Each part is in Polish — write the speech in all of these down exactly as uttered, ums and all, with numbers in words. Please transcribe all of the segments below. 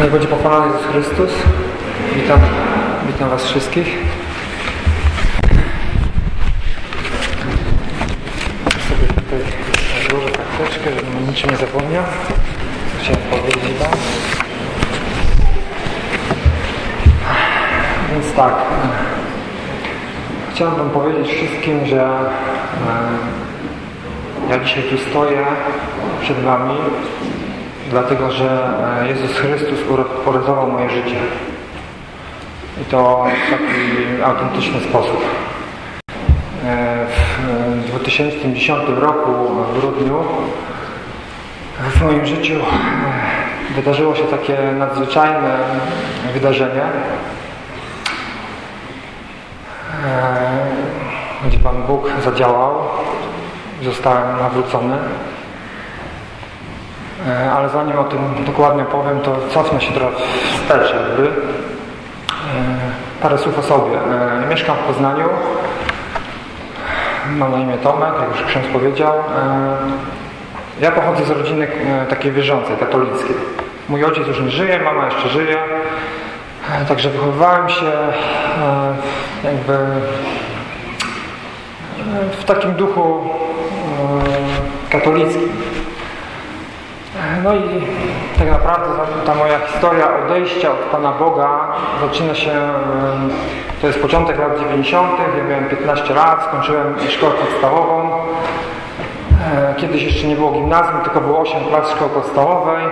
Niech będzie pochwalony Jezus Chrystus. Witam, witam Was wszystkich. Sobie tutaj złożę karteczkę, żebym niczym nie zapomniał. Chciałem powiedzieć Wam. Więc tak, chciałem Wam powiedzieć wszystkim, że ja dzisiaj tu stoję przed Wami, dlatego że Jezus Chrystus uratował moje życie. I to w taki autentyczny sposób. W dwa tysiące dziesiątym roku, w grudniu, w moim życiu wydarzyło się takie nadzwyczajne wydarzenie, gdzie Pan Bóg zadziałał, zostałem nawrócony. Ale zanim o tym dokładnie powiem, to cofnę się trochę wstecz jakby. Parę słów o sobie. Mieszkam w Poznaniu. Mam na imię Tomek, jak już ksiądz powiedział. Ja pochodzę z rodziny takiej wierzącej, katolickiej. Mój ojciec już nie żyje, mama jeszcze żyje. Także wychowywałem się jakby w takim duchu katolickim. No i tak naprawdę ta moja historia odejścia od Pana Boga zaczyna się, to jest początek lat dziewięćdziesiątych. Ja miałem piętnaście lat, skończyłem szkołę podstawową. Kiedyś jeszcze nie było gimnazjum, tylko było osiem klas szkoły podstawowej.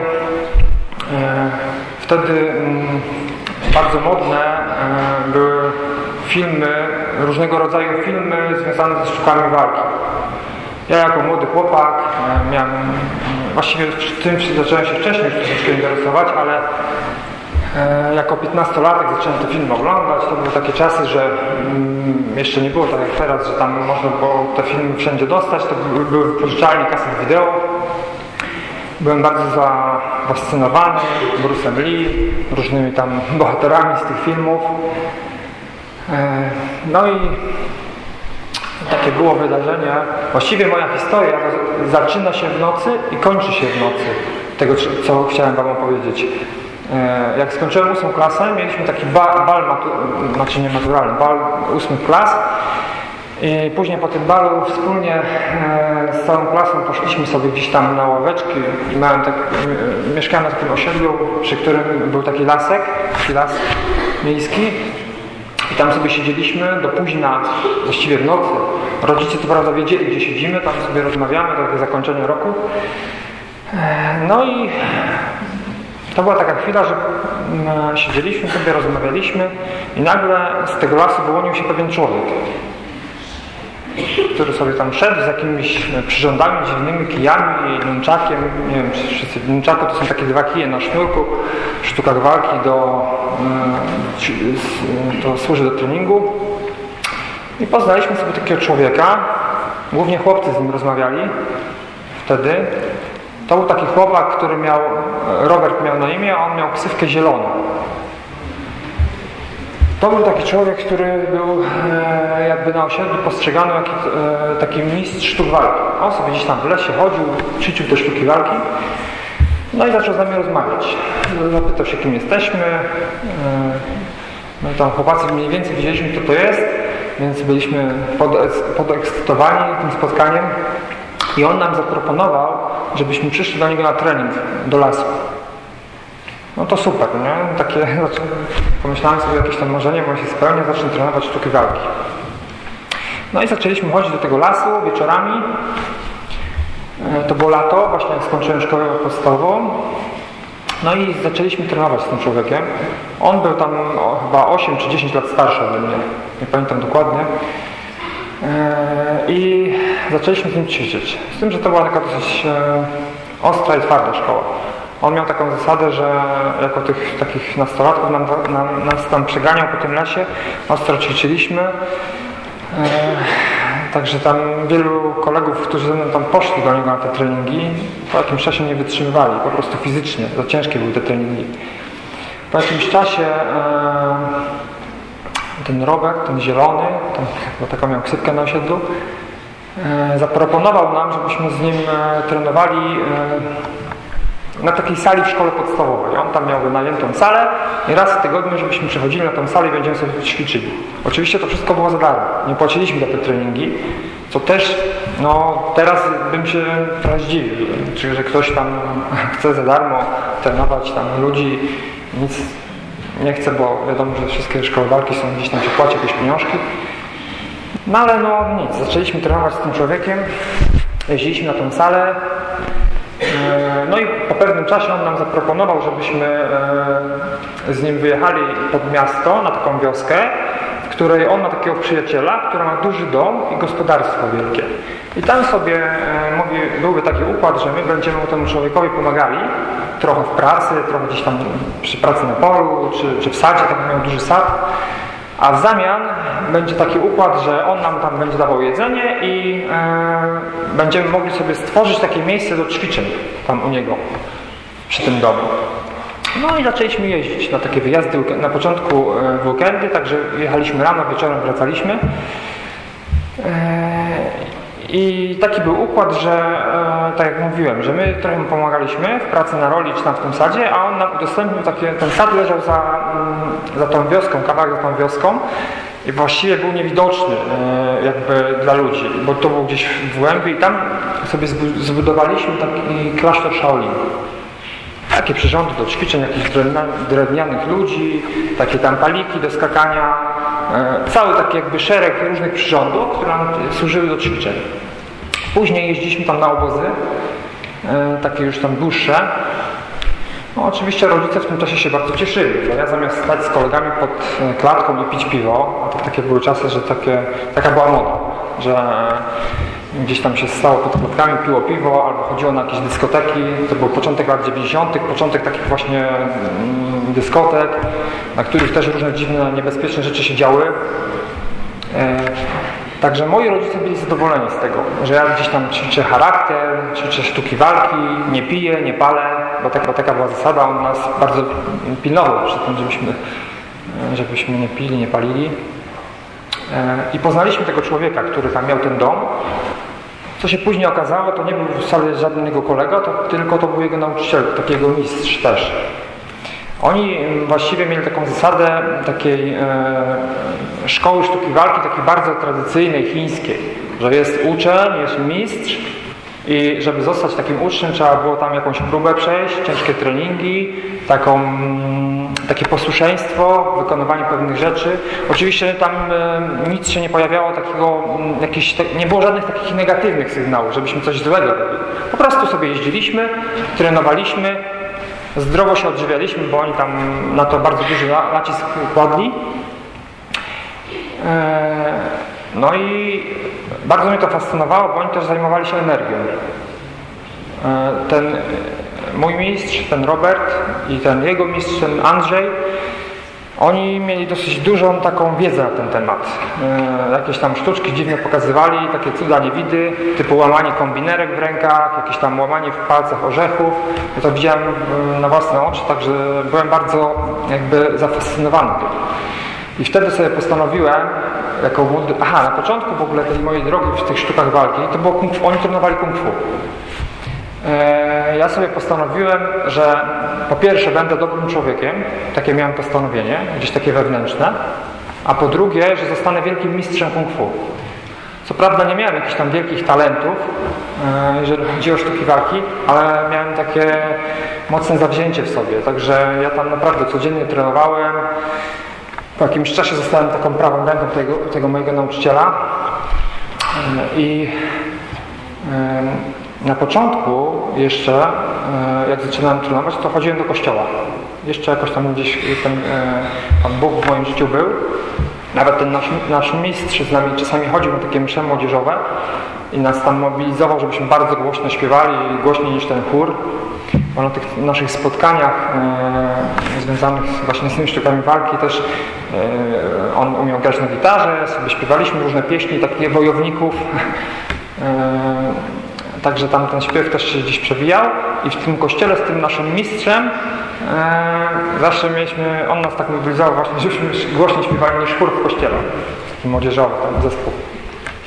Wtedy bardzo modne były filmy, różnego rodzaju filmy związane ze sztukami walki. Ja jako młody chłopak miałem, właściwie tym zacząłem się wcześniej już troszeczkę interesować, ale e, jako piętnastolatek zacząłem te filmy oglądać. To były takie czasy, że mm, jeszcze nie było tak jak teraz, że tam można było te filmy wszędzie dostać. To były, były w pożyczalni kaset wideo. Byłem bardzo zafascynowany Bruce'em Lee, różnymi tam bohaterami z tych filmów. E, no i takie było wydarzenie. Właściwie moja historia zaczyna się w nocy i kończy się w nocy. Tego, co chciałem Wam opowiedzieć. Jak skończyłem ósmą klasę, mieliśmy taki bal, bal matu, znaczy nie maturalny, bal ósmych klas. I później po tym balu wspólnie z całą klasą poszliśmy sobie gdzieś tam na ławeczki. Miałem tak, mieszkałem na takim osiedlu, przy którym był taki lasek, taki las miejski. I tam sobie siedzieliśmy do późna, właściwie w nocy. Rodzice co prawda wiedzieli, gdzie siedzimy, tam sobie rozmawiamy, takie zakończenie roku. No i to była taka chwila, że siedzieliśmy sobie, rozmawialiśmy i nagle z tego lasu wyłonił się pewien człowiek, który sobie tam szedł z jakimiś przyrządami dziwnymi, kijami, nunczakiem. Nie wiem, czy wszyscy nunczaku to są takie dwa kije na sznurku w sztukach walki, do, to służy do treningu. I poznaliśmy sobie takiego człowieka. Głównie chłopcy z nim rozmawiali wtedy. To był taki chłopak, który miał, Robert miał na imię, a on miał ksywkę Zielony. To był taki człowiek, który był e, jakby na osiedlu postrzegany jako e, taki mistrz sztuk walki. On sobie gdzieś tam w lesie chodził, ćwiczył te sztuki walki. No i zaczął z nami rozmawiać. Zapytał się, kim jesteśmy. E, no i tam chłopacy mniej więcej wiedzieliśmy, kto to jest, więc byliśmy pod, podekscytowani tym spotkaniem. I on nam zaproponował, żebyśmy przyszli do niego na trening, do lasu. No to super, nie? Takie, znaczy, pomyślałem sobie, jakieś tam marzenie moje się spełnia, zacznę trenować sztuki walki. No i zaczęliśmy chodzić do tego lasu wieczorami. To było lato, właśnie jak skończyłem szkołę podstawową. No i zaczęliśmy trenować z tym człowiekiem. On był tam o, chyba osiem czy dziesięć lat starszy ode mnie, nie pamiętam dokładnie. I zaczęliśmy z nim ćwiczyć. Z tym, że to była taka dosyć ostra i twarda szkoła. On miał taką zasadę, że jako tych takich nastolatków nam, nam, nas tam przeganiał po tym lesie, ostro ćwiczyliśmy. E, także tam wielu kolegów, którzy ze mną tam poszli do niego na te treningi, po jakimś czasie nie wytrzymywali, po prostu fizycznie, za ciężkie były te treningi. Po jakimś czasie e, ten Robert, ten Zielony, tam, bo taką miał ksywkę na osiedlu, e, zaproponował nam, żebyśmy z nim e, trenowali e, na takiej sali w szkole podstawowej. On tam miał wynajętą salę i raz w tygodniu, żebyśmy przychodzili na tą salę i będziemy sobie ćwiczyli. Oczywiście to wszystko było za darmo. Nie płaciliśmy za te treningi, co też, no teraz bym się trochę zdziwił, czy że ktoś tam chce za darmo trenować tam ludzi, nic nie chce, bo wiadomo, że wszystkie szkoły walki są gdzieś tam, się płaci jakieś pieniążki. No ale no nic, zaczęliśmy trenować z tym człowiekiem, jeździliśmy na tą salę. No i po pewnym czasie on nam zaproponował, żebyśmy z nim wyjechali pod miasto, na taką wioskę, w której on ma takiego przyjaciela, który ma duży dom i gospodarstwo wielkie. I tam sobie mówi, byłby taki układ, że my będziemy temu człowiekowi pomagali, trochę w pracy, trochę gdzieś tam przy pracy na polu, czy, czy w sadzie, tak miał duży sad. A w zamian będzie taki układ, że on nam tam będzie dawał jedzenie i e, będziemy mogli sobie stworzyć takie miejsce do ćwiczeń tam u niego, przy tym domu. No i zaczęliśmy jeździć na takie wyjazdy na początku w weekendy, także jechaliśmy rano, wieczorem wracaliśmy. E, I taki był układ, że e, tak jak mówiłem, że my trochę mu pomagaliśmy w pracy na roli czy tam w tym sadzie, a on nam udostępnił takie, ten sad leżał za, za tą wioską, kawałek za tą wioską i właściwie był niewidoczny e, jakby dla ludzi, bo to był gdzieś w głębi i tam sobie zbudowaliśmy taki klasztor Shaolin. Takie przyrządy do ćwiczeń, jakichś drewnianych ludzi, takie tam paliki do skakania, e, cały taki jakby szereg różnych przyrządów, które nam służyły do ćwiczeń. Później jeździliśmy tam na obozy, e, takie już tam dłuższe. No, oczywiście rodzice w tym czasie się bardzo cieszyli, bo ja zamiast stać z kolegami pod klatką i pić piwo, a to takie były czasy, że takie, taka była moda, że gdzieś tam się stało pod klatkami, piło piwo albo chodziło na jakieś dyskoteki. To był początek lat dziewięćdziesiątych, początek takich właśnie dyskotek, na których też różne dziwne, niebezpieczne rzeczy się działy. Także moi rodzice byli zadowoleni z tego, że ja gdzieś tam ćwiczę charakter, ćwiczę sztuki walki, nie piję, nie palę, bo taka, bo taka była zasada. On nas bardzo pilnował przy tym, żebyśmy, żebyśmy nie pili, nie palili. I poznaliśmy tego człowieka, który tam miał ten dom. Co się później okazało, to nie był wcale żaden jego kolega, to tylko to był jego nauczyciel, taki jego mistrz też. Oni właściwie mieli taką zasadę takiej e, szkoły sztuki walki, takiej bardzo tradycyjnej, chińskiej, że jest uczeń, jest mistrz i żeby zostać takim uczniem, trzeba było tam jakąś próbę przejść, ciężkie treningi, taką, takie posłuszeństwo, wykonywanie pewnych rzeczy. Oczywiście tam e, nic się nie pojawiało takiego, jakieś, te, nie było żadnych takich negatywnych sygnałów, żebyśmy coś złego robili. Po prostu sobie jeździliśmy, trenowaliśmy, zdrowo się odżywialiśmy, bo oni tam na to bardzo duży nacisk kładli. No i bardzo mnie to fascynowało, bo oni też zajmowali się energią. Ten mój mistrz, ten Robert i ten jego mistrz, ten Andrzej, oni mieli dosyć dużą taką wiedzę na ten temat. E, jakieś tam sztuczki dziwne pokazywali, takie cuda niewidy, typu łamanie kombinerek w rękach, jakieś tam łamanie w palcach orzechów. Ja to widziałem na własne oczy, także byłem bardzo jakby zafascynowany tym. I wtedy sobie postanowiłem, jako młody... Aha, na początku w ogóle tej mojej drogi w tych sztukach walki, to było kung fu, oni trenowali kung fu. Ja sobie postanowiłem, że po pierwsze będę dobrym człowiekiem, takie miałem postanowienie, gdzieś takie wewnętrzne, a po drugie, że zostanę wielkim mistrzem kung fu. Co prawda nie miałem jakichś tam wielkich talentów, jeżeli chodzi o sztuki walki, ale miałem takie mocne zawzięcie w sobie, także ja tam naprawdę codziennie trenowałem. Po jakimś czasie zostałem taką prawą ręką tego, tego mojego nauczyciela i na początku jeszcze, jak zaczynałem trenować, to chodziłem do kościoła. Jeszcze jakoś tam gdzieś ten Pan Bóg w moim życiu był. Nawet ten nasz, nasz mistrz z nami czasami chodził na takie msze młodzieżowe i nas tam mobilizował, żebyśmy bardzo głośno śpiewali, głośniej niż ten chór. Bo na tych naszych spotkaniach e, związanych właśnie z tymi sztukami walki też e, on umiał grać na gitarze, sobie śpiewaliśmy różne pieśni takich wojowników. E, Także tam ten śpiew też się gdzieś przewijał i w tym kościele z tym naszym mistrzem e, zawsze mieliśmy, on nas tak mobilizował właśnie, żebyśmy głośniej śpiewali niż chór w kościele, taki młodzieżowy ten zespół.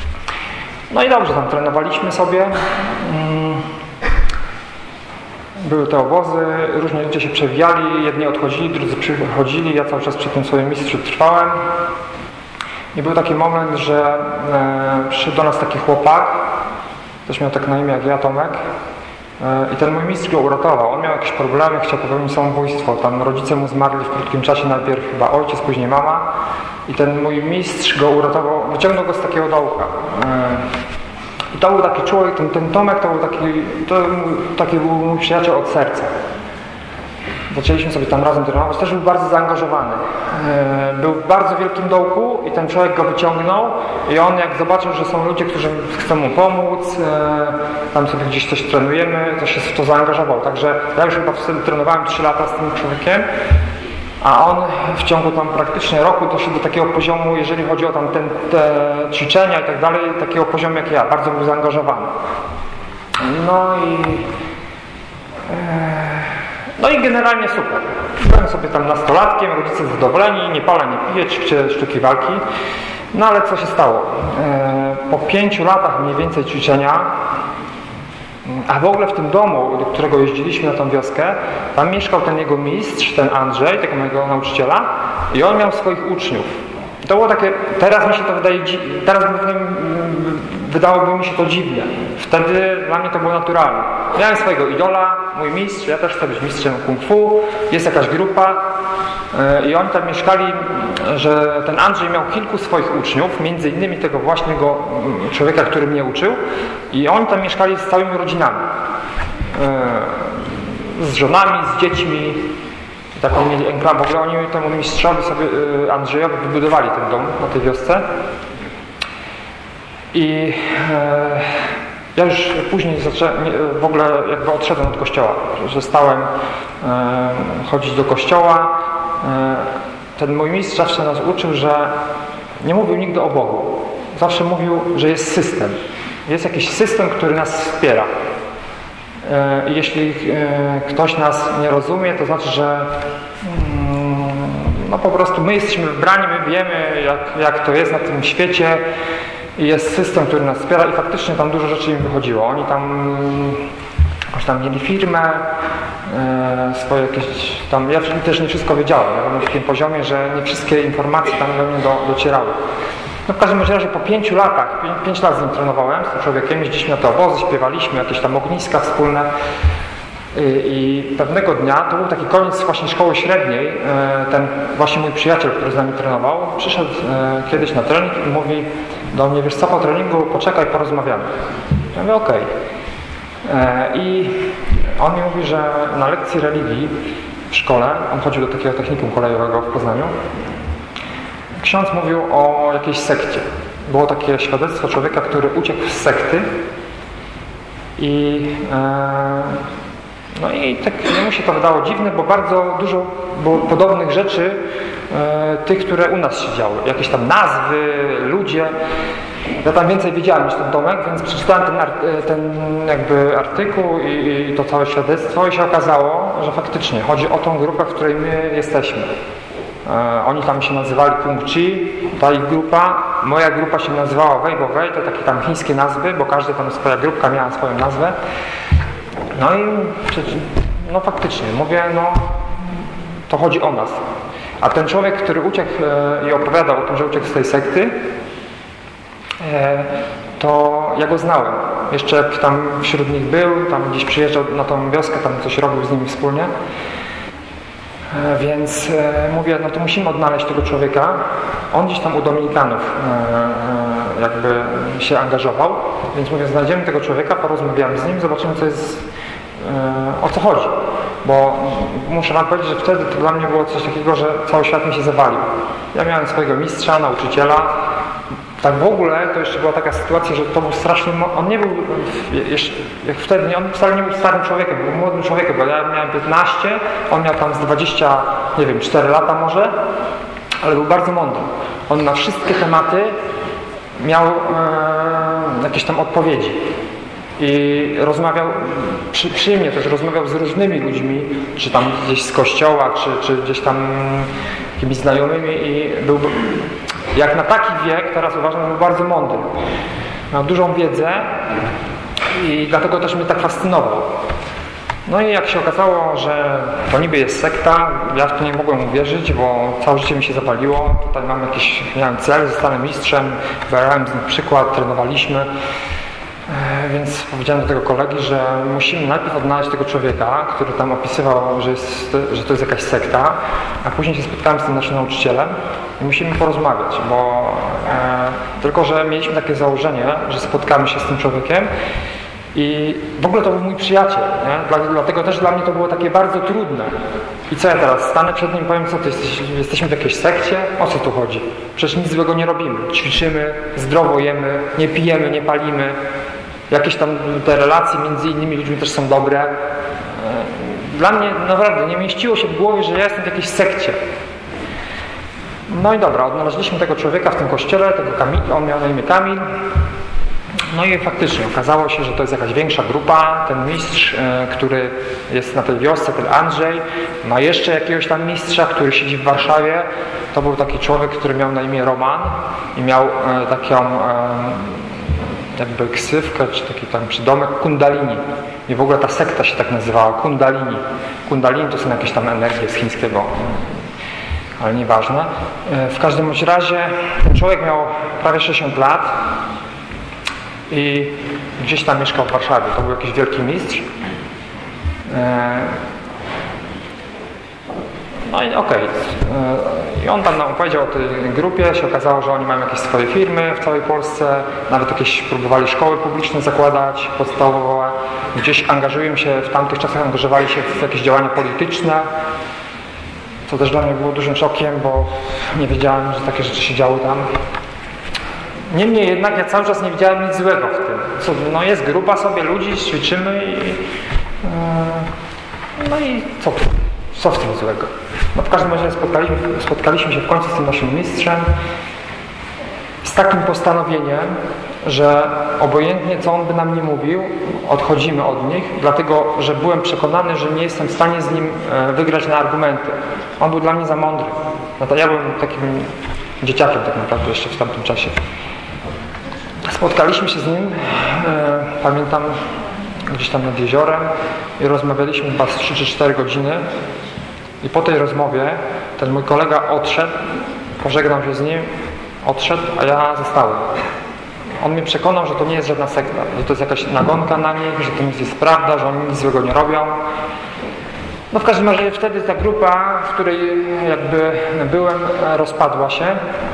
No i dobrze, tam trenowaliśmy sobie. były te obozy, różni ludzie się przewijali, jedni odchodzili, drudzy przychodzili, ja cały czas przy tym swoim mistrzu trwałem. I był taki moment, że e, przyszedł do nas taki chłopak, też miał tak na imię jak ja, Tomek, e, i ten mój mistrz go uratował. On miał jakieś problemy, chciał popełnić samobójstwo. Tam rodzice mu zmarli w krótkim czasie, najpierw chyba ojciec, później mama. I ten mój mistrz go uratował, wyciągnął go z takiego dołka. E, I to był taki człowiek, ten, ten Tomek to był taki, to, taki był mój przyjaciel od serca. Zaczęliśmy sobie tam razem trenować, też był bardzo zaangażowany. Był w bardzo wielkim dołku i ten człowiek go wyciągnął i on jak zobaczył, że są ludzie, którzy chcą mu pomóc, tam sobie gdzieś coś trenujemy, to się w to zaangażował. Także ja już chyba wtedy trenowałem trzy lata z tym człowiekiem, a on w ciągu tam praktycznie roku doszedł do takiego poziomu, jeżeli chodzi o tam ten, te ćwiczenia i tak dalej, takiego poziomu jak ja, bardzo był zaangażowany. No i... No i generalnie super. Byłem sobie tam nastolatkiem, rodzice zadowoleni, nie palę, nie piję, ćwiczę sztuki walki. No ale co się stało? Po pięciu latach mniej więcej ćwiczenia, a w ogóle w tym domu, do którego jeździliśmy na tą wioskę, tam mieszkał ten jego mistrz, ten Andrzej, tego mojego nauczyciela, i on miał swoich uczniów. To było takie, teraz mi się to wydaje, teraz wydałoby mi się to dziwne. Wtedy dla mnie to było naturalne. Miałem swojego idola, mój mistrz, ja też chcę być mistrzem kung fu, jest jakaś grupa i oni tam mieszkali, że ten Andrzej miał kilku swoich uczniów, między innymi tego właśnego człowieka, który mnie uczył, i oni tam mieszkali z całymi rodzinami. Z żonami, z dziećmi. Taką mieli enklawę. W ogóle oni temu mistrzowi sobie, Andrzejowi, wybudowali ten dom na tej wiosce. I e, ja już później zacząłem, w ogóle jakby odszedłem od kościoła. Przestałem e, chodzić do kościoła. E, ten mój mistrz zawsze nas uczył, że nie mówił nigdy o Bogu. Zawsze mówił, że jest system. Jest jakiś system, który nas wspiera. Jeśli ktoś nas nie rozumie, to znaczy, że no po prostu my jesteśmy wybrani, my wiemy jak, jak to jest na tym świecie i jest system, który nas wspiera, i faktycznie tam dużo rzeczy im wychodziło. Oni tam jakoś tam mieli firmę, swoje jakieś tam, ja też nie wszystko wiedziałem, ja byłem na takim poziomie, że nie wszystkie informacje tam do mnie do, docierały. No w każdym razie po pięciu latach, pięć, pięć lat z nim trenowałem, z tym człowiekiem, jeździliśmy na te obozy, śpiewaliśmy, jakieś tam ogniska wspólne i, i pewnego dnia, to był taki koniec właśnie szkoły średniej, ten właśnie mój przyjaciel, który z nami trenował, przyszedł kiedyś na trening i mówi do mnie, wiesz co, po treningu poczekaj, porozmawiamy. Ja mówię, okej. Okay. I on mi mówi, że na lekcji religii w szkole, on chodził do takiego technikum kolejowego w Poznaniu, ksiądz mówił o jakiejś sekcie. Było takie świadectwo człowieka, który uciekł z sekty i e, no i tak mu się to wydało dziwne, bo bardzo dużo było podobnych rzeczy e, tych, które u nas się działy. Jakieś tam nazwy, ludzie. Ja tam więcej wiedziałem niż ten Tomek, więc przeczytałem ten, ten jakby artykuł i, i to całe świadectwo i się okazało, że faktycznie chodzi o tą grupę, w której my jesteśmy. E, oni tam się nazywali Kung Chi, ta ich grupa. Moja grupa się nazywała Wei Bo Wei, to takie tam chińskie nazwy, bo każda tam swoja grupka miała swoją nazwę. No i no faktycznie, mówię, no to chodzi o nas. A ten człowiek, który uciekł e, i opowiadał o tym, że uciekł z tej sekty, e, to ja go znałem. Jeszcze jak tam wśród nich był, tam gdzieś przyjeżdżał na tą wioskę, tam coś robił z nimi wspólnie. Więc e, mówię, no to musimy odnaleźć tego człowieka. On gdzieś tam u Dominikanów e, e, jakby się angażował, więc mówię, znajdziemy tego człowieka, porozmawiamy z nim, zobaczymy, co jest, e, o co chodzi. Bo muszę wam powiedzieć, że wtedy to dla mnie było coś takiego, że cały świat mi się zawalił. Ja miałem swojego mistrza, nauczyciela. Tak w ogóle to jeszcze była taka sytuacja, że to był straszny, on nie był, jeszcze, jak wtedy, on wcale nie był starym człowiekiem, był młodym człowiekiem, bo ja miałem piętnaście, on miał tam z dwadzieścia, nie wiem, cztery lata może, ale był bardzo mądry. On na wszystkie tematy miał e, jakieś tam odpowiedzi i rozmawiał, przy, przy mnie też rozmawiał z różnymi ludźmi, czy tam gdzieś z kościoła, czy, czy gdzieś tam jakimiś znajomymi i był, jak na taki wiek, teraz uważam, że był bardzo mądry. Miał dużą wiedzę i dlatego też mnie tak fascynował. No i jak się okazało, że to niby jest sekta, ja w to nie mogłem uwierzyć, bo całe życie mi się zapaliło. Tutaj mam jakiś, miałem cel, zostanę mistrzem, brałem z nich przykład, trenowaliśmy. Więc powiedziałem do tego kolegi, że musimy najpierw odnaleźć tego człowieka, który tam opisywał, że, jest, że to jest jakaś sekta, a później się spotkałem z tym naszym nauczycielem i musimy porozmawiać, bo e, tylko, że mieliśmy takie założenie, że spotkamy się z tym człowiekiem i w ogóle to był mój przyjaciel, nie? Dlatego też dla mnie to było takie bardzo trudne. I co ja teraz? Stanę przed nim i powiem, co to jesteś, jesteśmy w jakiejś sekcie? O co tu chodzi? Przecież nic złego nie robimy. Ćwiczymy, zdrowo jemy, nie pijemy, nie palimy. Jakieś tam te relacje między innymi ludźmi też są dobre. Dla mnie naprawdę nie mieściło się w głowie, że ja jestem w jakiejś sekcie. No i dobra, odnaleźliśmy tego człowieka w tym kościele, tego Kamil, on miał na imię Kamil. No i faktycznie okazało się, że to jest jakaś większa grupa. Ten mistrz, e, który jest na tej wiosce, ten Andrzej, ma jeszcze jakiegoś tam mistrza, który siedzi w Warszawie. To był taki człowiek, który miał na imię Roman i miał e, taką e, jakby ksywkę, czy taki tam przydomek Kundalini. I w ogóle ta sekta się tak nazywała, Kundalini. Kundalini to są jakieś tam energie z chińskiego, ale nieważne. E, w każdym bądź razie ten człowiek miał prawie sześćdziesiąt lat. I gdzieś tam mieszkał w Warszawie. To był jakiś wielki mistrz. No i okej. Okay. I on tam nam opowiedział o tej grupie. Się okazało, że oni mają jakieś swoje firmy w całej Polsce. Nawet jakieś próbowali szkoły publiczne zakładać, podstawowe. Gdzieś angażują się, w tamtych czasach angażowali się w jakieś działania polityczne. Co też dla mnie było dużym szokiem, bo nie wiedziałem, że takie rzeczy się działy tam. Niemniej jednak ja cały czas nie widziałem nic złego w tym. Co, no jest grupa sobie ludzi, ćwiczymy i yy, no i co, co w tym złego? No w każdym razie spotkaliśmy, spotkaliśmy się w końcu z tym naszym mistrzem z takim postanowieniem, że obojętnie co on by nam nie mówił, odchodzimy od nich, dlatego że byłem przekonany, że nie jestem w stanie z nim wygrać na argumenty. On był dla mnie za mądry. No to ja byłem takim dzieciakiem tak naprawdę jeszcze w tamtym czasie. Spotkaliśmy się z nim, e, pamiętam, gdzieś tam nad jeziorem i rozmawialiśmy chyba z trzy czy cztery godziny i po tej rozmowie ten mój kolega odszedł, pożegnał się z nim, odszedł, a ja zostałem. On mnie przekonał, że to nie jest żadna sekta, że to jest jakaś nagonka na nich, że to nic jest prawda, że oni nic złego nie robią. No w każdym razie wtedy ta grupa, w której jakby byłem, rozpadła się.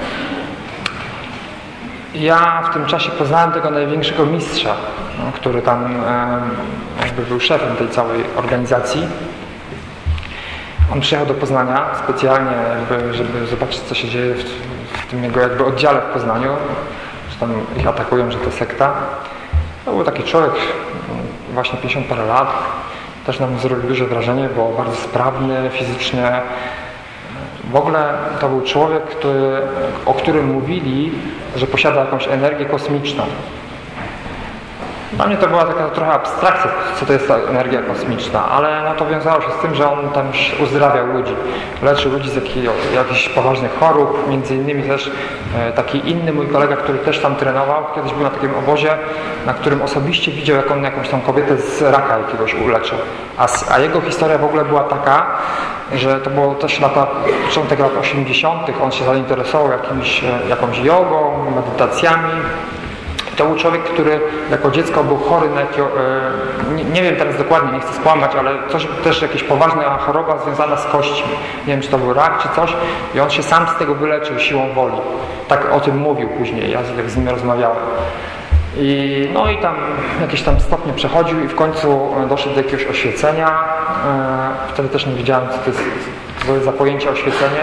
Ja w tym czasie poznałem tego największego mistrza, no, który tam e, jakby był szefem tej całej organizacji. On przyjechał do Poznania specjalnie, jakby, żeby zobaczyć, co się dzieje w, w tym jego jakby oddziale w Poznaniu, że tam ich atakują, że to sekta. To był taki człowiek, właśnie pięćdziesiąt parę lat. Też nam zrobił duże wrażenie, bo bardzo sprawny fizycznie. W ogóle to był człowiek, który, o którym mówili, że posiada jakąś energię kosmiczną. Dla mnie to była taka trochę abstrakcja, co to jest ta energia kosmiczna, ale no to wiązało się z tym, że on tam uzdrawiał ludzi. Leczył ludzi z jakich, jakichś poważnych chorób, między innymi też e, taki inny mój kolega, który też tam trenował, kiedyś był na takim obozie, na którym osobiście widział, jak on jakąś tam kobietę z raka jakiegoś uleczył. A, a jego historia w ogóle była taka, że to było też lata, początek lat osiemdziesiątych. On się zainteresował jakimś, jakąś jogą, medytacjami. To był człowiek, który jako dziecko był chory na jakieś, nie, nie wiem teraz dokładnie, nie chcę skłamać, ale coś, też jakaś poważna choroba związana z kośćmi. Nie wiem, czy to był rak, czy coś. I on się sam z tego wyleczył siłą woli. Tak o tym mówił później, ja jak z nim rozmawiałem. I, no i tam jakieś tam stopnie przechodził i w końcu doszedł do jakiegoś oświecenia. Wtedy też nie wiedziałem, co to jest, co to jest za pojęcie oświecenie.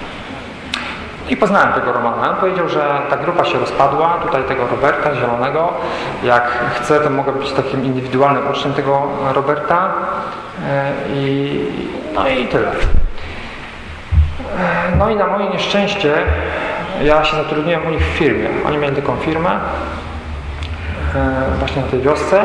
I poznałem tego Romana. On powiedział, że ta grupa się rozpadła, tutaj tego Roberta Zielonego. Jak chcę, to mogę być takim indywidualnym uczniem tego Roberta. I, no i tyle. No i na moje nieszczęście ja się zatrudniłem u nich w firmie. Oni mieli taką firmę właśnie na tej wiosce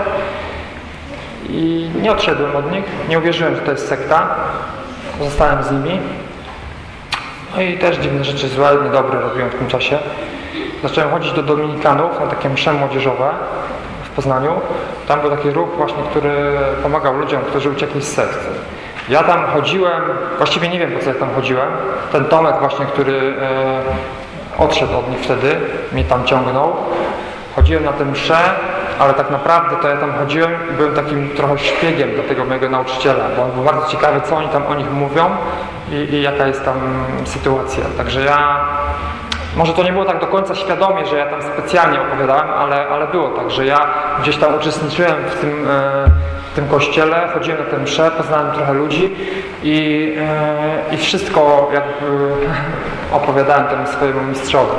i nie odszedłem od nich, nie uwierzyłem, że to jest sekta. Zostałem z nimi. No i też dziwne rzeczy złe, niedobre robiłem w tym czasie. Zacząłem chodzić do Dominikanów na takie msze młodzieżowe w Poznaniu. Tam był taki ruch właśnie, który pomagał ludziom, którzy uciekli z sekty. Ja tam chodziłem, właściwie nie wiem, po co ja tam chodziłem. Ten Tomek właśnie, który e, odszedł od nich wtedy, mnie tam ciągnął. Chodziłem na tę mszę, ale tak naprawdę to ja tam chodziłem i byłem takim trochę szpiegiem dla tego mojego nauczyciela, bo on był bardzo ciekawy, co oni tam o nich mówią i, i jaka jest tam sytuacja. Także ja, może to nie było tak do końca świadomie, że ja tam specjalnie opowiadałem, ale, ale było tak, że ja gdzieś tam uczestniczyłem w tym, e, w tym kościele, chodziłem na tę mszę, poznałem trochę ludzi i, e, i wszystko jakby opowiadałem temu swojemu mistrzowi.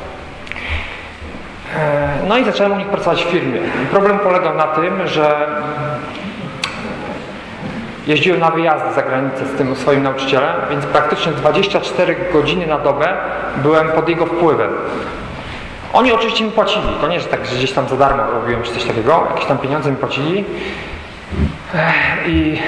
No i zacząłem u nich pracować w firmie. Problem polegał na tym, że jeździłem na wyjazdy za granicę z tym swoim nauczycielem, więc praktycznie dwadzieścia cztery godziny na dobę byłem pod jego wpływem. Oni oczywiście mi płacili, to nie, że tak że gdzieś tam za darmo robiłem czy coś takiego, jakieś tam pieniądze mi płacili. I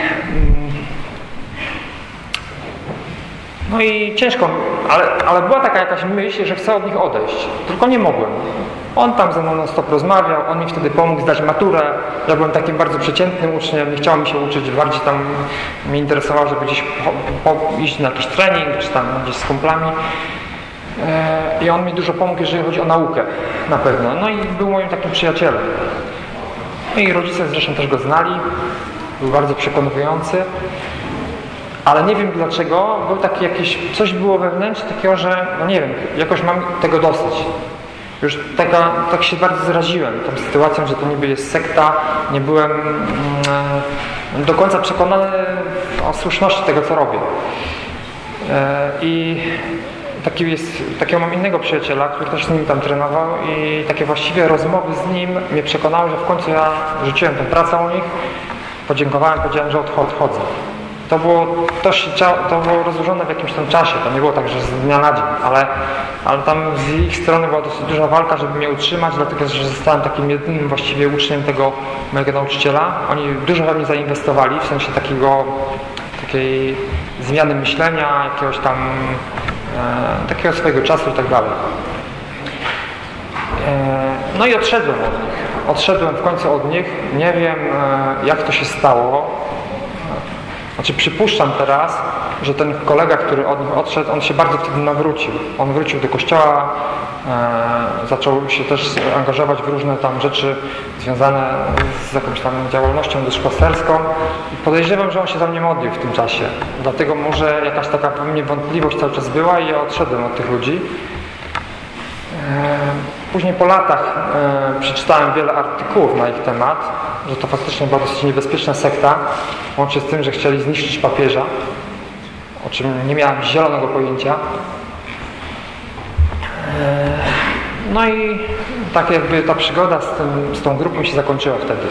no i ciężko, ale, ale była taka jakaś myśl, że chcę od nich odejść, tylko nie mogłem. On tam ze mną non stop rozmawiał, on mi wtedy pomógł zdać maturę. Ja byłem takim bardzo przeciętnym uczniem, nie chciało mi się uczyć, bardziej tam mnie interesowało, żeby gdzieś po, po, iść na jakiś trening, czy tam gdzieś z kumplami. E, I on mi dużo pomógł, jeżeli chodzi o naukę, na pewno. No i był moim takim przyjacielem. No i rodzice zresztą też go znali, był bardzo przekonujący. Ale nie wiem dlaczego, był taki jakiś, coś było wewnętrznie takiego, że no nie wiem, jakoś mam tego dosyć. Już taka, tak się bardzo zraziłem tą sytuacją, że to niby jest sekta, nie byłem mm, do końca przekonany o słuszności tego, co robię. E, I taki jest, takiego mam innego przyjaciela, który też z nim tam trenował i takie właściwie rozmowy z nim mnie przekonały, że w końcu ja rzuciłem tę pracę u nich, podziękowałem, powiedziałem, że odchodzę. To było, to, się, to było rozłożone w jakimś tam czasie, to nie było tak, że z dnia na dzień, ale, ale tam z ich strony była dosyć duża walka, żeby mnie utrzymać, dlatego że zostałem takim jedynym właściwie uczniem tego mojego nauczyciela. Oni dużo we mnie zainwestowali, w sensie takiego, takiej zmiany myślenia, jakiegoś tam e, takiego swojego czasu i tak dalej. E, no i odszedłem od nich. Odszedłem w końcu od nich. Nie wiem, e, jak to się stało. Znaczy przypuszczam teraz, że ten kolega, który od nich odszedł, on się bardzo wtedy nawrócił. On wrócił do kościoła, e, zaczął się też angażować w różne tam rzeczy związane z jakąś tam działalnością duszpasterską i podejrzewam, że on się za mnie modlił w tym czasie. Dlatego może jakaś taka we mnie wątpliwość cały czas była i ja odszedłem od tych ludzi. E, później po latach e, przeczytałem wiele artykułów na ich temat, że to faktycznie była dosyć niebezpieczna sekta, łącznie z tym, że chcieli zniszczyć papieża, o czym nie miałem zielonego pojęcia. No i tak jakby ta przygoda z, tym, z tą grupą się zakończyła wtedy.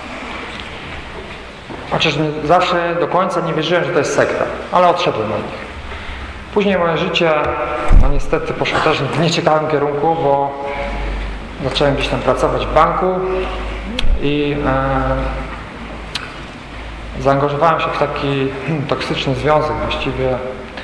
Chociaż zawsze do końca nie wierzyłem, że to jest sekta, ale odszedłem od nich. Później moje życie, no niestety poszło też w nieciekawym kierunku, bo zacząłem gdzieś tam pracować w banku i e, zaangażowałem się w taki hmm, toksyczny związek właściwie.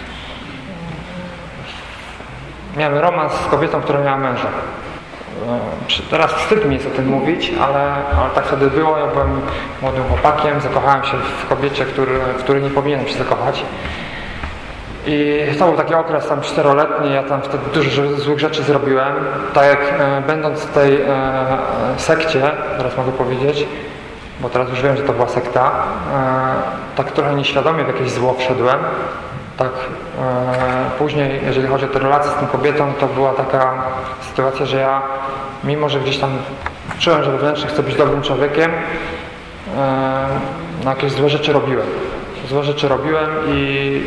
Miałem romans z kobietą, która miała męża. E, teraz wstyd mi jest o tym mówić, ale, ale tak wtedy było. Ja byłem młodym chłopakiem, zakochałem się w kobiecie, który, w której nie powinienem się zakochać. I to był taki okres tam czteroletni, ja tam wtedy dużo złych rzeczy zrobiłem. Tak jak e, będąc w tej e, sekcie, teraz mogę powiedzieć, bo teraz już wiem, że to była sekta, e, tak trochę nieświadomie w jakieś zło wszedłem. Tak e, później, jeżeli chodzi o te relacje z tą kobietą, to była taka sytuacja, że ja, mimo że gdzieś tam czułem, że wewnętrznie chcę być dobrym człowiekiem, e, no jakieś złe rzeczy robiłem. Złe rzeczy robiłem i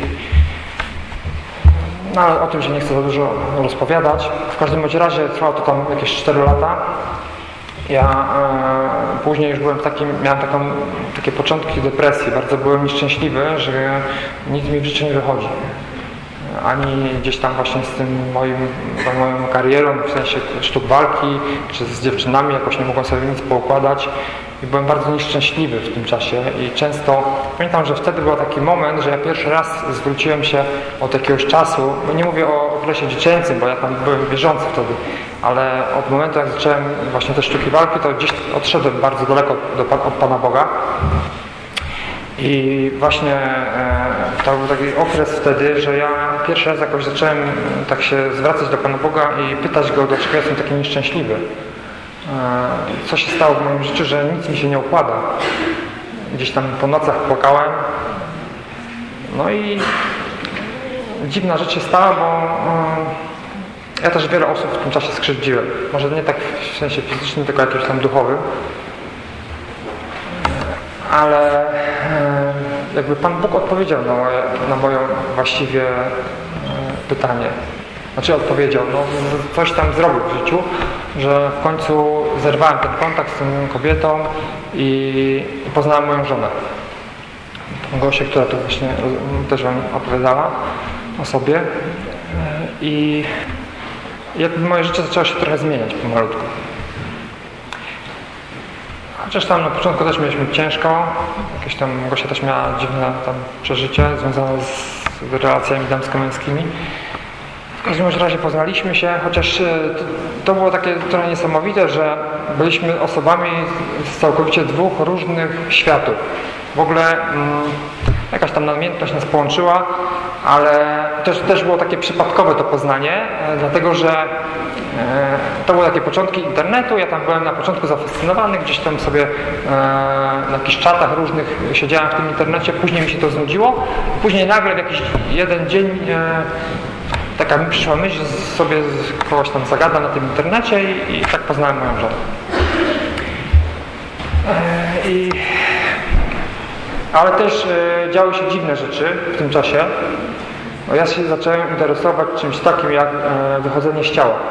no ale o tym się nie chcę za dużo rozpowiadać. W każdym bądź razie trwało to tam jakieś cztery lata. Ja e, później już byłem takim, miałem taką, takie początki depresji. Bardzo byłem nieszczęśliwy, że nic mi w życiu nie wychodzi. ani gdzieś tam właśnie z tym moim, tą moją karierą, w sensie sztuk walki, czy z dziewczynami jakoś nie mogłem sobie nic poukładać i byłem bardzo nieszczęśliwy w tym czasie i często pamiętam, że wtedy był taki moment, że ja pierwszy raz zwróciłem się od jakiegoś czasu, bo nie mówię o okresie dziecięcym, bo ja tam byłem wierzący wtedy, ale od momentu jak zacząłem właśnie te sztuki walki, to gdzieś odszedłem bardzo daleko do, od Pana Boga. I właśnie e, to był taki okres wtedy, że ja pierwszy raz jakoś zacząłem tak się zwracać do Pana Boga i pytać Go, dlaczego jestem taki nieszczęśliwy. E, co się stało w moim życiu, że nic mi się nie układa. Gdzieś tam po nocach płakałem. No i dziwna rzecz się stała, bo e, ja też wiele osób w tym czasie skrzywdziłem. Może nie tak w sensie fizycznym, tylko jakimś tam duchowym. Ale jakby Pan Bóg odpowiedział na moje, na moje właściwie pytanie. Znaczy odpowiedział, no coś tam zrobił w życiu, że w końcu zerwałem ten kontakt z tą kobietą i, i poznałem moją żonę. Tą Gosię, która tu właśnie też Wam opowiadała o sobie. I jakby moje życie zaczęło się trochę zmieniać pomalutku. Chociaż tam na początku też mieliśmy ciężko, jakieś tam Gosia też miała dziwne tam przeżycie związane z relacjami damsko-męskimi. W każdym razie poznaliśmy się, chociaż to, to było takie trochę niesamowite, że byliśmy osobami z całkowicie dwóch różnych światów. W ogóle mm, jakaś tam namiętność nas połączyła, ale też, też było takie przypadkowe to poznanie, dlatego że e, to były takie początki internetu, ja tam byłem na początku zafascynowany, gdzieś tam sobie e, na jakichś czatach różnych siedziałem w tym internecie, później mi się to znudziło, później nagle w jakiś jeden dzień e, taka mi przyszła myśl, że sobie kogoś tam zagadam na tym internecie i, i tak poznałem moją żonę. E, i Ale też e, działy się dziwne rzeczy w tym czasie. No, ja się zacząłem interesować czymś takim jak e, wychodzenie z ciała.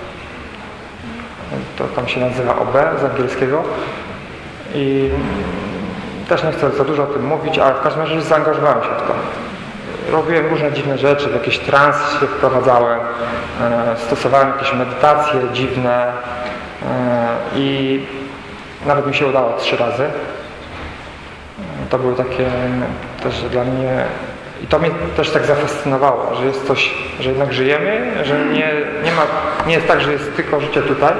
To tam się nazywa O B z angielskiego. I też nie chcę za dużo o tym mówić, ale w każdym razie zaangażowałem się w to. Robiłem różne dziwne rzeczy, w jakiś trans się wprowadzałem, e, stosowałem jakieś medytacje dziwne e, i nawet mi się udało trzy razy. To były takie też dla mnie, i to mnie też tak zafascynowało, że jest coś, że jednak żyjemy, że nie, nie ma, nie jest tak, że jest tylko życie tutaj.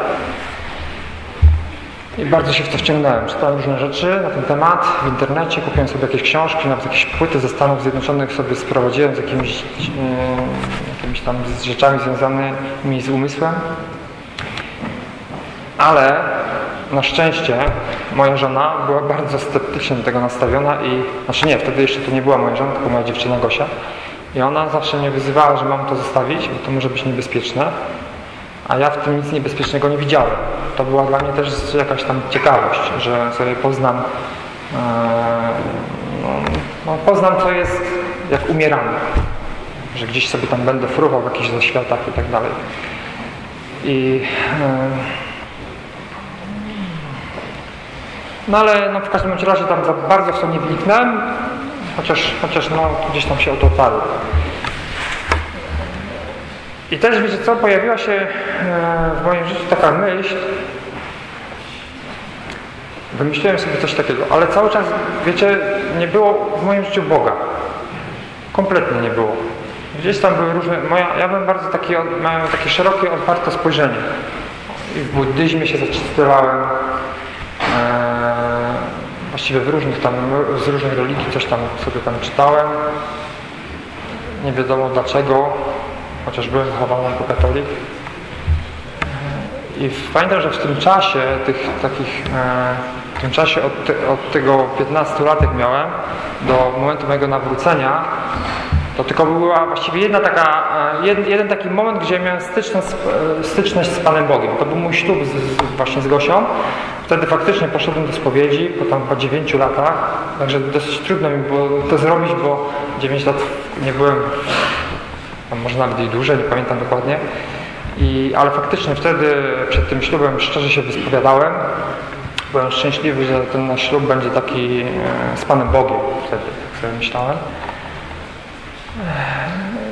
I bardzo się w to wciągnąłem. Czytałem różne rzeczy na ten temat w internecie, kupiłem sobie jakieś książki, nawet jakieś płyty ze Stanów Zjednoczonych sobie sprowadziłem z jakimiś, yy, jakimiś tam z rzeczami związanymi z umysłem. Ale na szczęście moja żona była bardzo sceptycznie do tego nastawiona i, znaczy nie, wtedy jeszcze to nie była moja żona, tylko moja dziewczyna Gosia. I ona zawsze mnie wyzywała, że mam to zostawić, bo to może być niebezpieczne. A ja w tym nic niebezpiecznego nie widziałem. To była dla mnie też jakaś tam ciekawość, że sobie poznam, ee, no, no, poznam co jest, jak umieramy. Że gdzieś sobie tam będę fruwał w jakichś zaświatach i tak dalej. I e, no ale no, w każdym razie tam za bardzo w to nie wniknąłem, chociaż, chociaż no, gdzieś tam się o to otarło. I też wiecie co, pojawiła się e, w moim życiu taka myśl, wymyśliłem sobie coś takiego, ale cały czas, wiecie, nie było w moim życiu Boga. Kompletnie nie było. Gdzieś tam były różne, moja, ja byłem bardzo taki, miałem takie szerokie, otwarte spojrzenie. I w buddyzmie się zaczytywałem, e, właściwie w różnych tam, z różnych religii coś tam sobie tam czytałem. Nie wiadomo dlaczego, chociaż byłem wychowany jako katolik. I pamiętam, że w tym czasie, tych takich, e, w tym czasie od, te, od tego piętnastu lat jak miałem, do momentu mojego nawrócenia, to tylko była właściwie jedna taka, jeden, jeden taki moment, gdzie miałem styczność, styczność z Panem Bogiem. To był mój ślub z, z, właśnie z Gosią. Wtedy faktycznie poszedłem do spowiedzi, po tam po dziewięciu latach, także dosyć trudno mi było to zrobić, bo dziewięć lat nie byłem, może nawet i dłużej, nie pamiętam dokładnie. I, ale faktycznie wtedy przed tym ślubem szczerze się wyspowiadałem. Byłem szczęśliwy, że ten nasz ślub będzie taki e, z Panem Bogiem wtedy, jak sobie myślałem.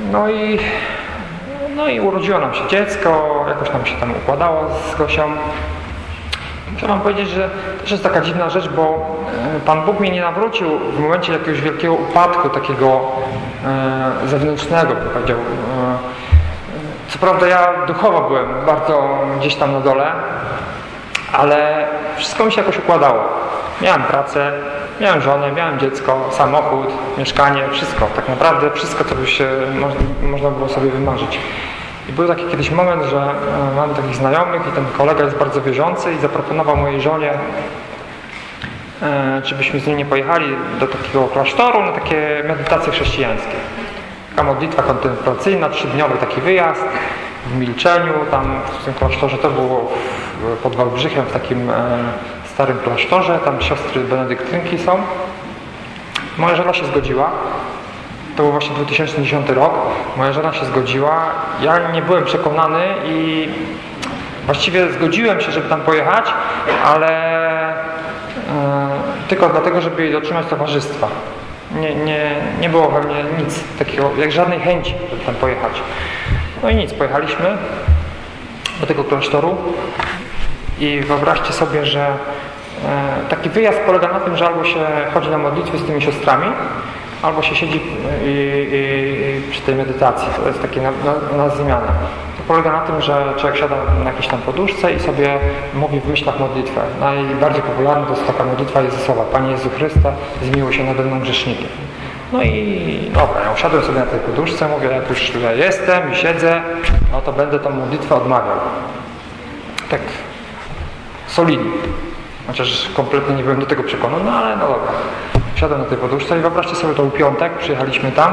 No i, no i urodziło nam się dziecko, jakoś nam się tam układało z Gosią. Muszę wam powiedzieć, że też jest taka dziwna rzecz, bo Pan Bóg mnie nie nawrócił w momencie jakiegoś wielkiego upadku takiego e, zewnętrznego, bym powiedział. E, co prawda ja duchowo byłem bardzo gdzieś tam na dole, ale wszystko mi się jakoś układało. Miałem pracę, miałem żonę, miałem dziecko, samochód, mieszkanie, wszystko. Tak naprawdę wszystko, co by się mo- można było sobie wymarzyć. I był taki kiedyś moment, że e, mamy takich znajomych i ten kolega jest bardzo wierzący i zaproponował mojej żonie, e, czy byśmy z nim nie pojechali do takiego klasztoru na takie medytacje chrześcijańskie. Taka modlitwa kontemplacyjna, trzydniowy taki wyjazd w milczeniu, tam w tym klasztorze, to było w, pod Wałbrzychem, w takim e, starym klasztorze, tam siostry benedyktynki są. Moja żona się zgodziła. To był właśnie dwa tysiące dziesiąty rok. Moja żona się zgodziła. Ja nie byłem przekonany i właściwie zgodziłem się, żeby tam pojechać, ale e, tylko dlatego, żeby jej dotrzymać towarzystwa. Nie, nie, nie było we mnie nic takiego, jak żadnej chęci, żeby tam pojechać. No i nic, pojechaliśmy do tego klasztoru i wyobraźcie sobie, że e, taki wyjazd polega na tym, że albo się chodzi na modlitwy z tymi siostrami, albo się siedzi i, i, i przy tej medytacji. To jest takie na, na, na zmianę. To polega na tym, że człowiek siada na jakiejś tam poduszce i sobie mówi w myślach modlitwę. Najbardziej popularna to jest taka modlitwa Jezusowa. Panie Jezu Chryste, zmiłuj się nade mną grzesznikiem. No i dobra, ja usiadłem sobie na tej poduszce, mówię, jak już tutaj jestem i siedzę, no to będę tą modlitwę odmawiał. Tak solidnie. Chociaż kompletnie nie byłem do tego przekonany, no ale no dobra. Siadłem na tej poduszce i wyobraźcie sobie, to był piątek, przyjechaliśmy tam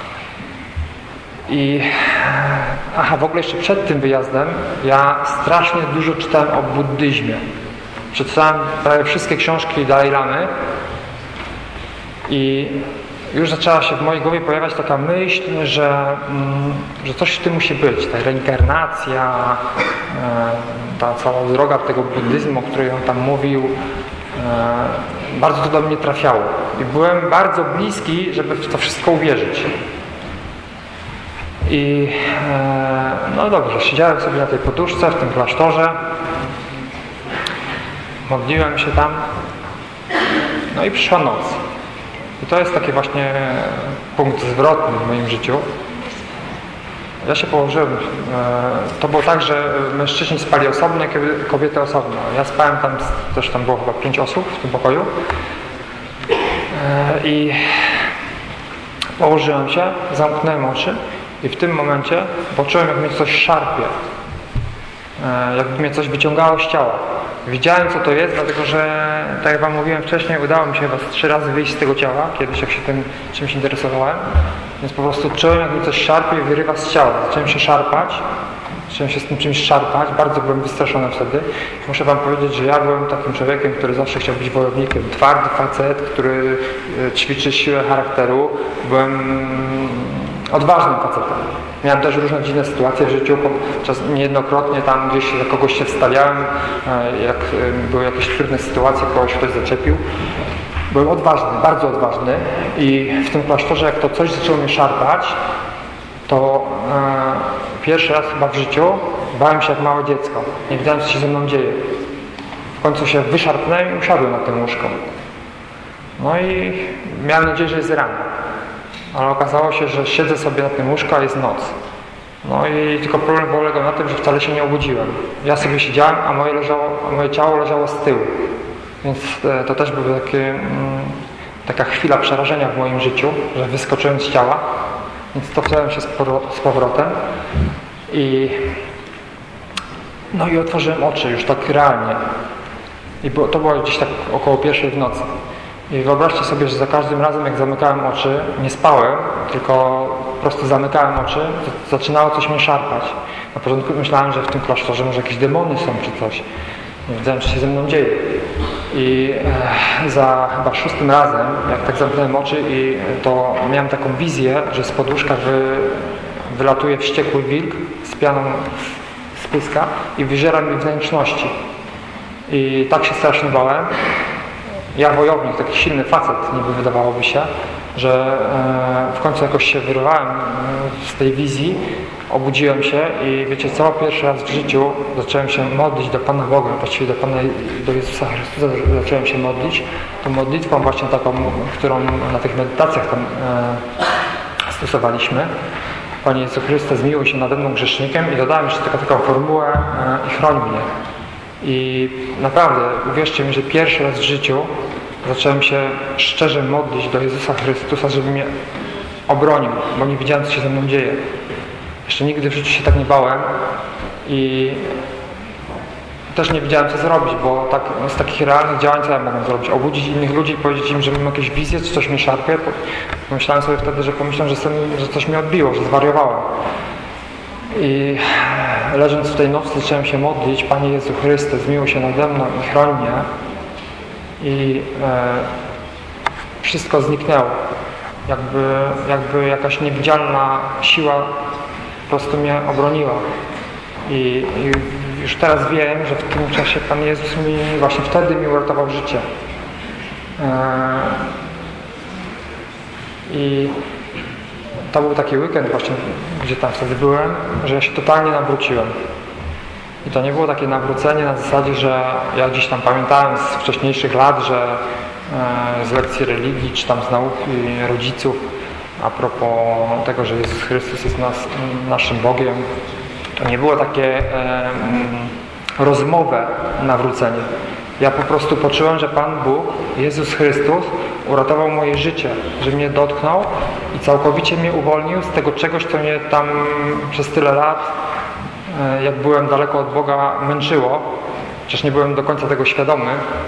i aha, w ogóle jeszcze przed tym wyjazdem ja strasznie dużo czytałem o buddyzmie. Przeczytałem prawie wszystkie książki Dalaj Lamy i już zaczęła się w mojej głowie pojawiać taka myśl, że, mm, że coś w tym musi być. Ta reinkarnacja, e, ta cała droga tego buddyzmu, o której on tam mówił, e, bardzo to do mnie trafiało. I byłem bardzo bliski, żeby w to wszystko uwierzyć. I e, no dobrze, siedziałem sobie na tej poduszce w tym klasztorze, modliłem się tam, no i przyszła noc. I to jest taki właśnie punkt zwrotny w moim życiu. Ja się położyłem, to było tak, że mężczyźni spali osobno, kobiety osobno. Ja spałem tam, też tam było chyba pięć osób w tym pokoju. I położyłem się, zamknąłem oczy i w tym momencie poczułem, jak mnie coś szarpie. Jakby mnie coś wyciągało z ciała. Widziałem, co to jest, dlatego że, tak jak wam mówiłem wcześniej, udało mi się chyba trzy razy wyjść z tego ciała, kiedyś jak się tym czymś interesowałem. Więc po prostu czułem, jak mi coś szarpie i wyrywa z ciała. Zacząłem się szarpać, zacząłem się z tym czymś szarpać, bardzo byłem wystraszony wtedy. Muszę wam powiedzieć, że ja byłem takim człowiekiem, który zawsze chciał być wojownikiem. Twardy facet, który ćwiczy siłę charakteru. Byłem odważnym facetem. Miałem też różne dziwne sytuacje w życiu, niejednokrotnie tam gdzieś za kogoś się wstawiałem, jak były jakieś trudne sytuacje, kogoś ktoś zaczepił. Byłem odważny, bardzo odważny i w tym klasztorze, jak to coś zaczęło mnie szarpać, to e, pierwszy raz chyba w życiu bałem się jak małe dziecko. Nie wiedziałem, co się ze mną dzieje. W końcu się wyszarpnąłem i usiadłem na tym łóżku. No i miałem nadzieję, że jest rano. Ale okazało się, że siedzę sobie na tym łóżku, a jest noc. No i tylko problem polegał na tym, że wcale się nie obudziłem. Ja sobie siedziałem, a moje, leżało, a moje ciało leżało z tyłu. Więc to też była takie, taka chwila przerażenia w moim życiu, że wyskoczyłem z ciała. Więc cofnąłem się z powrotem. I no i otworzyłem oczy już tak realnie. I było, to było gdzieś tak około pierwszej w nocy. I wyobraźcie sobie, że za każdym razem, jak zamykałem oczy, nie spałem, tylko po prostu zamykałem oczy, to zaczynało coś mnie szarpać. Na początku myślałem, że w tym klasztorze może jakieś demony są czy coś. Nie wiedziałem, co się ze mną dzieje. I e, za chyba szóstym razem, jak tak zamknąłem oczy, i to miałem taką wizję, że z poduszka wy, wylatuje wściekły wilk z pianą z pyska i wyżera mi wnętrzności. I tak się strasznie bałem. Ja wojownik, taki silny facet, niby wydawałoby się, że w końcu jakoś się wyrwałem z tej wizji, obudziłem się i wiecie co, pierwszy raz w życiu zacząłem się modlić do Pana Boga, właściwie do Pana, do Jezusa Chrystusa zacząłem się modlić. Tą modlitwą właśnie taką, którą na tych medytacjach tam e, stosowaliśmy. Panie Jezu Chryste, zmiłuj się nade mną grzesznikiem, i dodałem jeszcze tylko taką formułę e, i chroń mnie. I naprawdę, uwierzcie mi, że pierwszy raz w życiu zacząłem się szczerze modlić do Jezusa Chrystusa, żeby mnie obronił, bo nie wiedziałem, co się ze mną dzieje. Jeszcze nigdy w życiu się tak nie bałem i też nie wiedziałem, co zrobić, bo tak, z takich realnych działań co ja mogłem zrobić? Obudzić innych ludzi i powiedzieć im, że mam jakieś wizje, czy coś mnie szarpie? Pomyślałem sobie wtedy, że pomyślałem, że, sobie, że coś mnie odbiło, że zwariowałem. I leżąc w tej nocy zacząłem się modlić: Panie Jezu Chryste, zmiłuj się nade mną i chroń mnie. I e, wszystko zniknęło. Jakby, jakby jakaś niewidzialna siła po prostu mnie obroniła. I, I już teraz wiem, że w tym czasie Pan Jezus mi właśnie wtedy mi uratował życie. E, I to był taki weekend właśnie, gdzie tam wtedy byłem, że ja się totalnie nawróciłem. I to nie było takie nawrócenie na zasadzie, że ja gdzieś tam pamiętałem z wcześniejszych lat, że e, z lekcji religii, czy tam z nauki rodziców a propos tego, że Jezus Chrystus jest nas, naszym Bogiem. To nie było takie e, rozmowe nawrócenie. Ja po prostu poczułem, że Pan Bóg, Jezus Chrystus, uratował moje życie, że mnie dotknął i całkowicie mnie uwolnił z tego czegoś, co mnie tam przez tyle lat, jak byłem daleko od Boga, męczyło. Chociaż nie byłem do końca tego świadomy.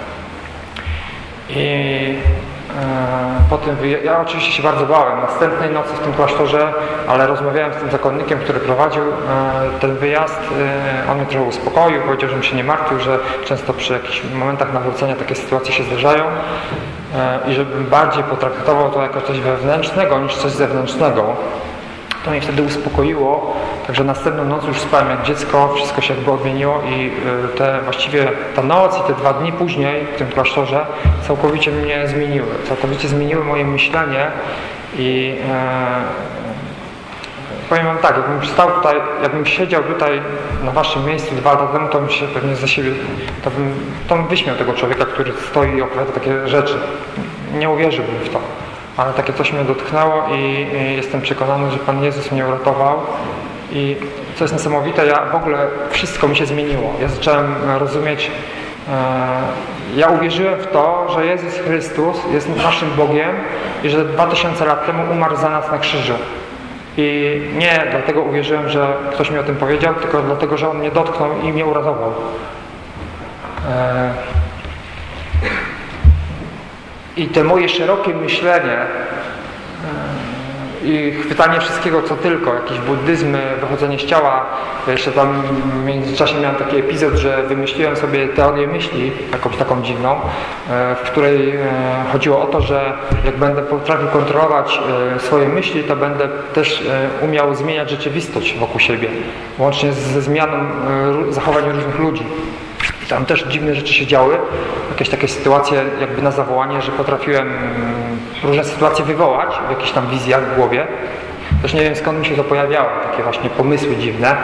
I e, po tym ja oczywiście się bardzo bałem. Następnej nocy w tym klasztorze, ale rozmawiałem z tym zakonnikiem, który prowadził e, ten wyjazd. E, on mnie trochę uspokoił, powiedział, żebym się nie martwił, że często przy jakichś momentach nawrócenia takie sytuacje się zdarzają e, i żebym bardziej potraktował to jako coś wewnętrznego niż coś zewnętrznego. To mnie wtedy uspokoiło, także następną noc już spałem jak dziecko, wszystko się jakby odmieniło i te, właściwie ta noc i te dwa dni później w tym klasztorze całkowicie mnie zmieniły. Całkowicie zmieniły moje myślenie i e, powiem wam tak, jakbym stał tutaj, jakbym siedział tutaj na waszym miejscu dwa lata temu, to bym się pewnie za siebie, to bym, to bym wyśmiał tego człowieka, który stoi i opowiada takie rzeczy. Nie uwierzyłbym w to. Ale takie coś mnie dotknęło i, i jestem przekonany, że Pan Jezus mnie uratował. I co jest niesamowite, ja w ogóle wszystko mi się zmieniło. Ja zacząłem rozumieć, e, ja uwierzyłem w to, że Jezus Chrystus jest naszym Bogiem i że dwa tysiące lat temu umarł za nas na krzyżu. I nie dlatego uwierzyłem, że ktoś mi o tym powiedział, tylko dlatego, że On mnie dotknął i mnie uratował. E, I te moje szerokie myślenie i chwytanie wszystkiego, co tylko, jakieś buddyzmy, wychodzenie z ciała. Jeszcze tam w międzyczasie miałem taki epizod, że wymyśliłem sobie teorię myśli, jakąś taką dziwną, w której chodziło o to, że jak będę potrafił kontrolować swoje myśli, to będę też umiał zmieniać rzeczywistość wokół siebie, łącznie ze zmianą zachowań różnych ludzi. Tam też dziwne rzeczy się działy, jakieś takie sytuacje jakby na zawołanie, że potrafiłem różne sytuacje wywołać w jakichś tam wizjach w głowie. Też nie wiem, skąd mi się to pojawiało, takie właśnie pomysły dziwne.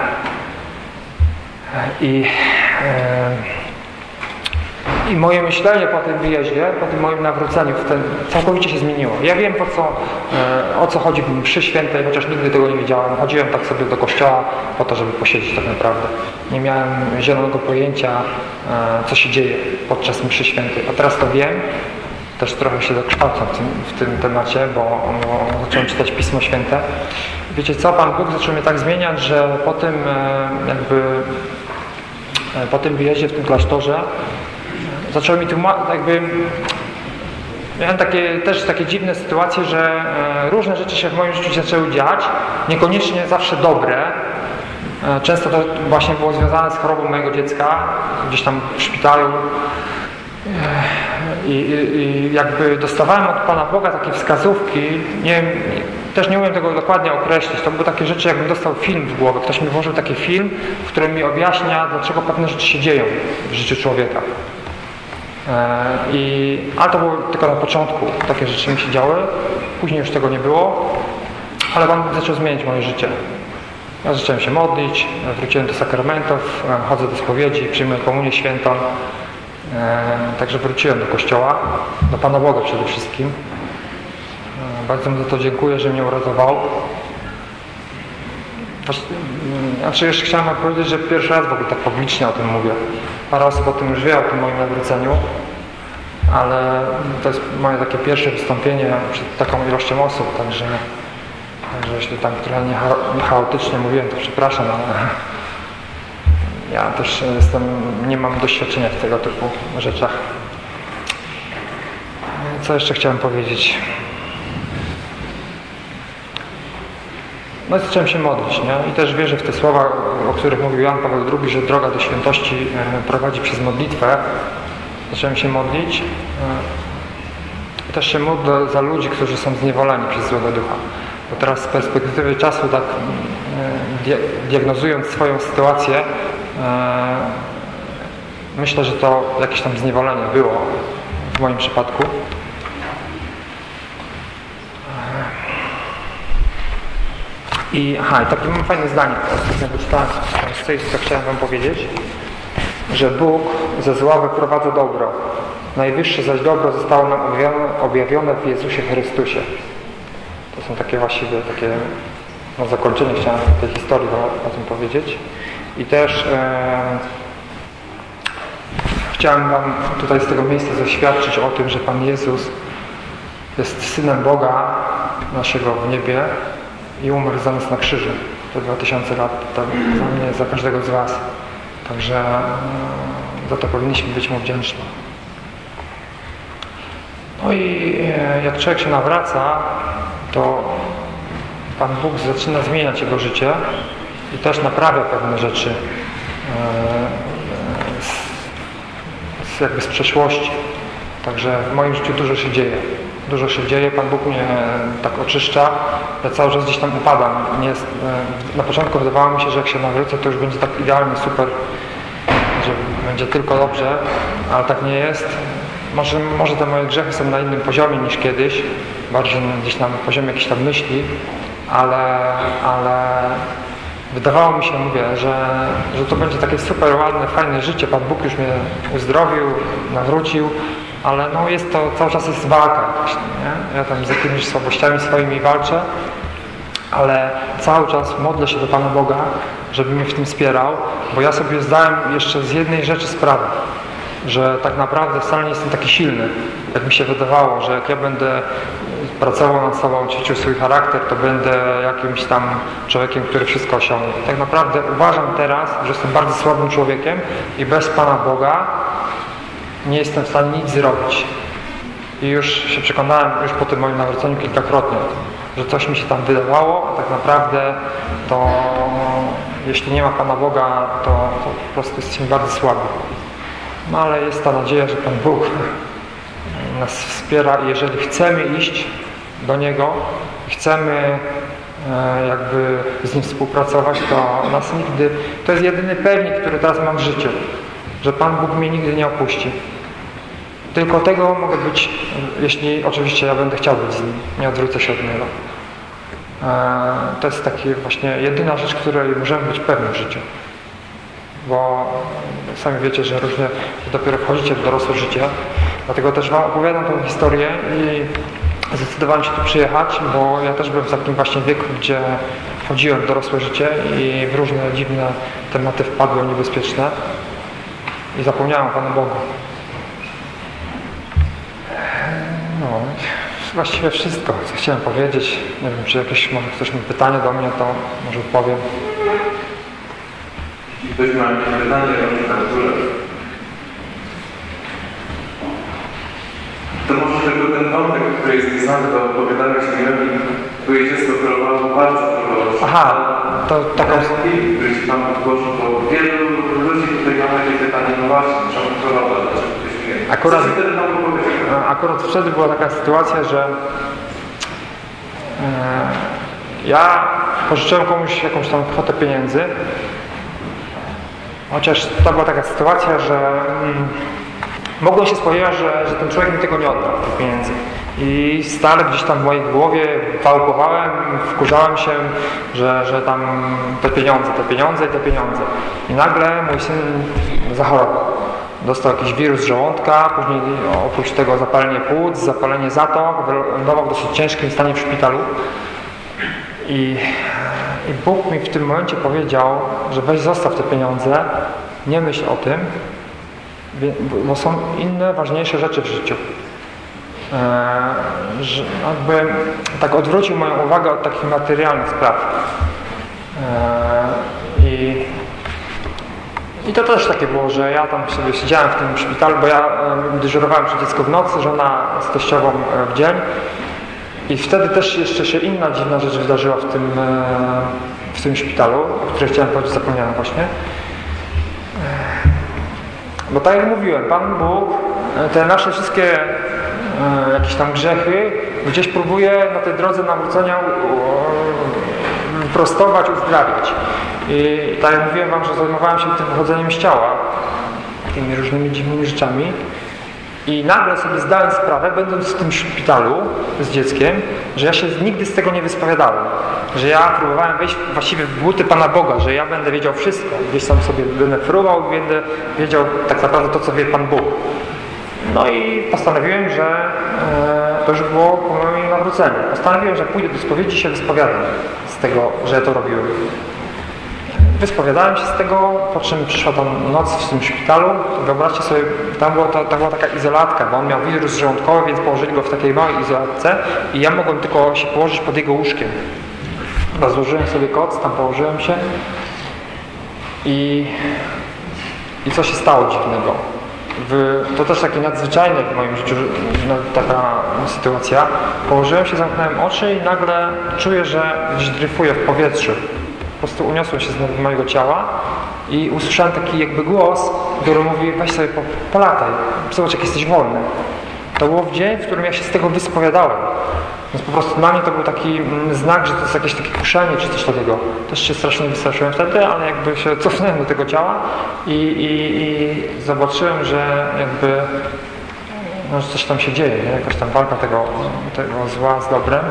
I, i moje myślenie po tym wyjeździe, po tym moim nawróceniu w ten, całkowicie się zmieniło. Ja wiem, po co, o co chodzi w mszy świętej, chociaż nigdy tego nie wiedziałem. Chodziłem tak sobie do kościoła po to, żeby posiedzieć tak naprawdę. Nie miałem zielonego pojęcia, co się dzieje podczas mszy świętej. A teraz to wiem. Też trochę się dokształcam w tym, w tym temacie, bo, bo zacząłem czytać Pismo Święte. Wiecie co? Pan Bóg zaczął mnie tak zmieniać, że po tym jakby po tym wyjeździe w tym klasztorze zaczęły mi tłumaczyć, jakby miałem takie, też takie dziwne sytuacje, że różne rzeczy się w moim życiu zaczęły dziać, niekoniecznie zawsze dobre. Często to właśnie było związane z chorobą mojego dziecka, gdzieś tam w szpitalu. I, i, i jakby dostawałem od Pana Boga takie wskazówki, nie wiem, też nie umiem tego dokładnie określić, to były takie rzeczy, jakbym dostał film w głowę, ktoś mi włożył taki film, w którym mi objaśnia, dlaczego pewne rzeczy się dzieją w życiu człowieka. I, ale to było tylko na początku, takie rzeczy mi się działy, później już tego nie było, ale Pan zaczął zmieniać moje życie. Ja zacząłem się modlić, wróciłem do sakramentów, chodzę do spowiedzi, przyjmuję komunię świętą, także wróciłem do Kościoła, do Pana Boga przede wszystkim. Bardzo mu za to dziękuję, że mnie uratował. Znaczy jeszcze chciałem wam powiedzieć, że pierwszy raz w ogóle tak publicznie o tym mówię. Parę osób o tym już wie, o tym moim nawróceniu, ale to jest moje takie pierwsze wystąpienie przed taką ilością osób, także, także jeśli tam trochę nie chaotycznie mówiłem, to przepraszam, ale ja też jestem, nie mam doświadczenia w tego typu rzeczach. Co jeszcze chciałem powiedzieć? No i zacząłem się modlić, nie? I też wierzę w te słowa, o których mówił Jan Paweł drugi, że droga do świętości prowadzi przez modlitwę. Zacząłem się modlić. I też się modlę za ludzi, którzy są zniewoleni przez złego ducha. Bo teraz z perspektywy czasu, tak diagnozując swoją sytuację, myślę, że to jakieś tam zniewolenie było w moim przypadku. I, aha, i takie mam fajne zdanie, ostatnio wyczytałem, co chciałem wam powiedzieć, że Bóg ze zła wyprowadza dobro. Najwyższe zaś dobro zostało nam objawione, objawione w Jezusie Chrystusie. To są takie właściwie takie, no zakończenie chciałem tej historii o, o tym powiedzieć. I też e, chciałem wam tutaj z tego miejsca zaświadczyć o tym, że Pan Jezus jest Synem Boga naszego w niebie i umarł za nas na krzyżu te dwa tysiące lat temu, za mnie, za każdego z was. Także e, za to powinniśmy być mu wdzięczni. No i e, jak człowiek się nawraca, to Pan Bóg zaczyna zmieniać jego życie i też naprawia pewne rzeczy e, z, z, jakby z przeszłości. Także w moim życiu dużo się dzieje. Dużo się dzieje, Pan Bóg mnie tak oczyszcza. Ja cały czas gdzieś tam upadam. Nie jest, na początku wydawało mi się, że jak się nawrócę, to już będzie tak idealnie, super, że będzie tylko dobrze, ale tak nie jest. Może, może te moje grzechy są na innym poziomie niż kiedyś, bardziej gdzieś na poziomie jakichś tam myśli, ale, ale wydawało mi się, mówię, że, że to będzie takie super ładne, fajne życie. Pan Bóg już mnie uzdrowił, nawrócił, ale no jest to, cały czas jest walka jakaś, nie? Ja tam z jakimiś słabościami swoimi walczę, ale cały czas modlę się do Pana Boga, żeby mnie w tym wspierał, bo ja sobie zdałem jeszcze z jednej rzeczy sprawę, że tak naprawdę wcale nie jestem taki silny, jak mi się wydawało, że jak ja będę pracował nad sobą, ćwiczył swój charakter, to będę jakimś tam człowiekiem, który wszystko osiągnie. Tak naprawdę uważam teraz, że jestem bardzo słabym człowiekiem i bez Pana Boga nie jestem w stanie nic zrobić. I już się przekonałem, już po tym moim nawróceniu kilkakrotnie, że coś mi się tam wydawało, a tak naprawdę to jeśli nie ma Pana Boga, to, to po prostu jesteśmy bardzo słabi. No ale jest ta nadzieja, że Pan Bóg nas wspiera i jeżeli chcemy iść do Niego, chcemy e, jakby z Nim współpracować, to nas nigdy, to jest jedyny pewnik, który teraz mam w życiu, że Pan Bóg mnie nigdy nie opuści. Tylko tego mogę być, jeśli oczywiście ja będę chciał być z Nim, nie odwrócę się od Niego. E, to jest taki właśnie jedyna rzecz, której możemy być pewni w życiu. Bo sami wiecie, że różnie że dopiero wchodzicie w dorosłe życie. Dlatego też wam opowiadam tę historię i zdecydowałem się tu przyjechać, bo ja też byłem w takim właśnie wieku, gdzie wchodziłem w dorosłe życie i w różne dziwne tematy wpadłem, niebezpieczne i zapomniałem o Panu Bogu. No, właściwie wszystko, co chciałem powiedzieć. Nie wiem, czy jakieś, może ktoś ma pytanie do mnie, to może odpowiem. Jeśli ktoś ma jakieś pytanie o kulturę, to może tylko ten wątek, który jest związany do opowiadania śmiechowi, twoje dziecko próbowało bardzo próbowało. Aha, to taką... film, który ci tam podgłoszył, bo wielu ludzi tutaj ma takie pytanie, no właśnie, trzeba próbować, dlaczego ktoś śmieje. Akurat, akurat wtedy była taka sytuacja, że yy, ja pożyczyłem komuś jakąś tam kwotę pieniędzy. Chociaż to była taka sytuacja, że mm, mogłem się spodziewać, że, że ten człowiek mi tego nie odda, tych pieniędzy. I stale gdzieś tam w mojej głowie wałkowałem, wkurzałem się, że, że tam te pieniądze, te pieniądze i te pieniądze. I nagle mój syn zachorował. Dostał jakiś wirus żołądka, później oprócz tego zapalenie płuc, zapalenie zatok, wylądował w dosyć ciężkim stanie w szpitalu. I, I Bóg mi w tym momencie powiedział, że weź zostaw te pieniądze, nie myśl o tym, bo są inne, ważniejsze rzeczy w życiu. Eee, że jakby tak odwrócił moją uwagę od takich materialnych spraw. Eee, i, I to też takie było, że ja tam sobie siedziałem w tym szpitalu, bo ja e, dyżurowałem przy dziecku w nocy, żona z teściową w dzień. I wtedy też jeszcze się inna dziwna rzecz wydarzyła w tym, e, w tym szpitalu, o której chciałem powiedzieć, zapomniałem właśnie. Bo tak jak mówiłem, Pan Bóg te nasze wszystkie e, jakieś tam grzechy gdzieś próbuje na tej drodze nawrócenia prostować, uzdrawiać. I tak jak mówiłem Wam, że zajmowałem się tym wychodzeniem z ciała, tymi różnymi dziwnymi rzeczami. I nagle sobie zdałem sprawę, będąc w tym szpitalu z dzieckiem, że ja się nigdy z tego nie wyspowiadałem. Że ja próbowałem wejść właściwie w buty Pana Boga, że ja będę wiedział wszystko. Gdzieś tam sobie będę fruwał i będę wiedział tak naprawdę to, co wie Pan Bóg. No i postanowiłem, że e, to już było po moim nawróceniu. Postanowiłem, że pójdę do spowiedzi i się wyspowiadam z tego, że ja to robiłem. Wyspowiadałem się z tego, po czym przyszła tam noc w tym szpitalu. Wyobraźcie sobie, tam była, ta, tam była taka izolatka, bo on miał wirus żołądkowy, więc położyli go w takiej małej izolatce i ja mogłem tylko się położyć pod jego łóżkiem. Rozłożyłem sobie koc, tam położyłem się i, i co się stało dziwnego. W, to też takie nadzwyczajne w moim życiu no, taka sytuacja. Położyłem się, zamknąłem oczy i nagle czuję, że gdzieś dryfuję w powietrzu. Po prostu uniosłem się z mojego ciała i usłyszałem taki jakby głos, który mówi: weź sobie po, polataj, zobacz, jak jesteś wolny. To było w dzień, w którym ja się z tego wyspowiadałem. Więc po prostu dla mnie to był taki mm, znak, że to jest jakieś takie kuszenie czy coś takiego. Też się strasznie wystraszyłem wtedy, ale jakby się cofnąłem do tego ciała i, i, i zobaczyłem, że jakby no, że coś tam się dzieje, nie? Jakaś tam walka tego, tego zła z dobrem.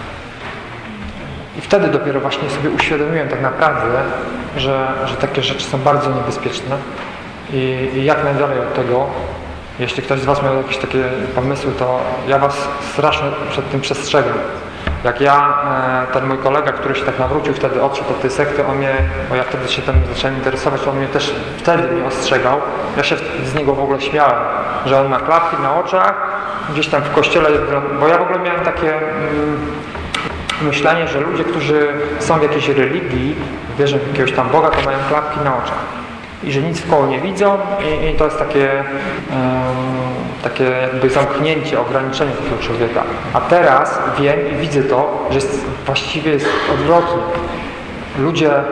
I wtedy dopiero właśnie sobie uświadomiłem tak naprawdę, że, że takie rzeczy są bardzo niebezpieczne i, i jak najdalej od tego. Jeśli ktoś z Was miał jakieś takie pomysły, to ja Was strasznie przed tym przestrzegam. Jak ja, ten mój kolega, który się tak nawrócił, wtedy odszedł od tej sekty, on mnie, bo ja wtedy się tym zacząłem interesować, on mnie też wtedy mnie ostrzegał. Ja się z niego w ogóle śmiałem, że on ma klapki na oczach, gdzieś tam w kościele, bo ja w ogóle miałem takie mm, myślenie, że ludzie, którzy są w jakiejś religii, wierzą w jakiegoś tam Boga, to mają klapki na oczach. I że nic wkoło nie widzą i, i to jest takie, um, takie jakby zamknięcie, ograniczenie takiego człowieka. A teraz wiem i widzę to, że jest, właściwie jest odwrotnie. Ludzie um,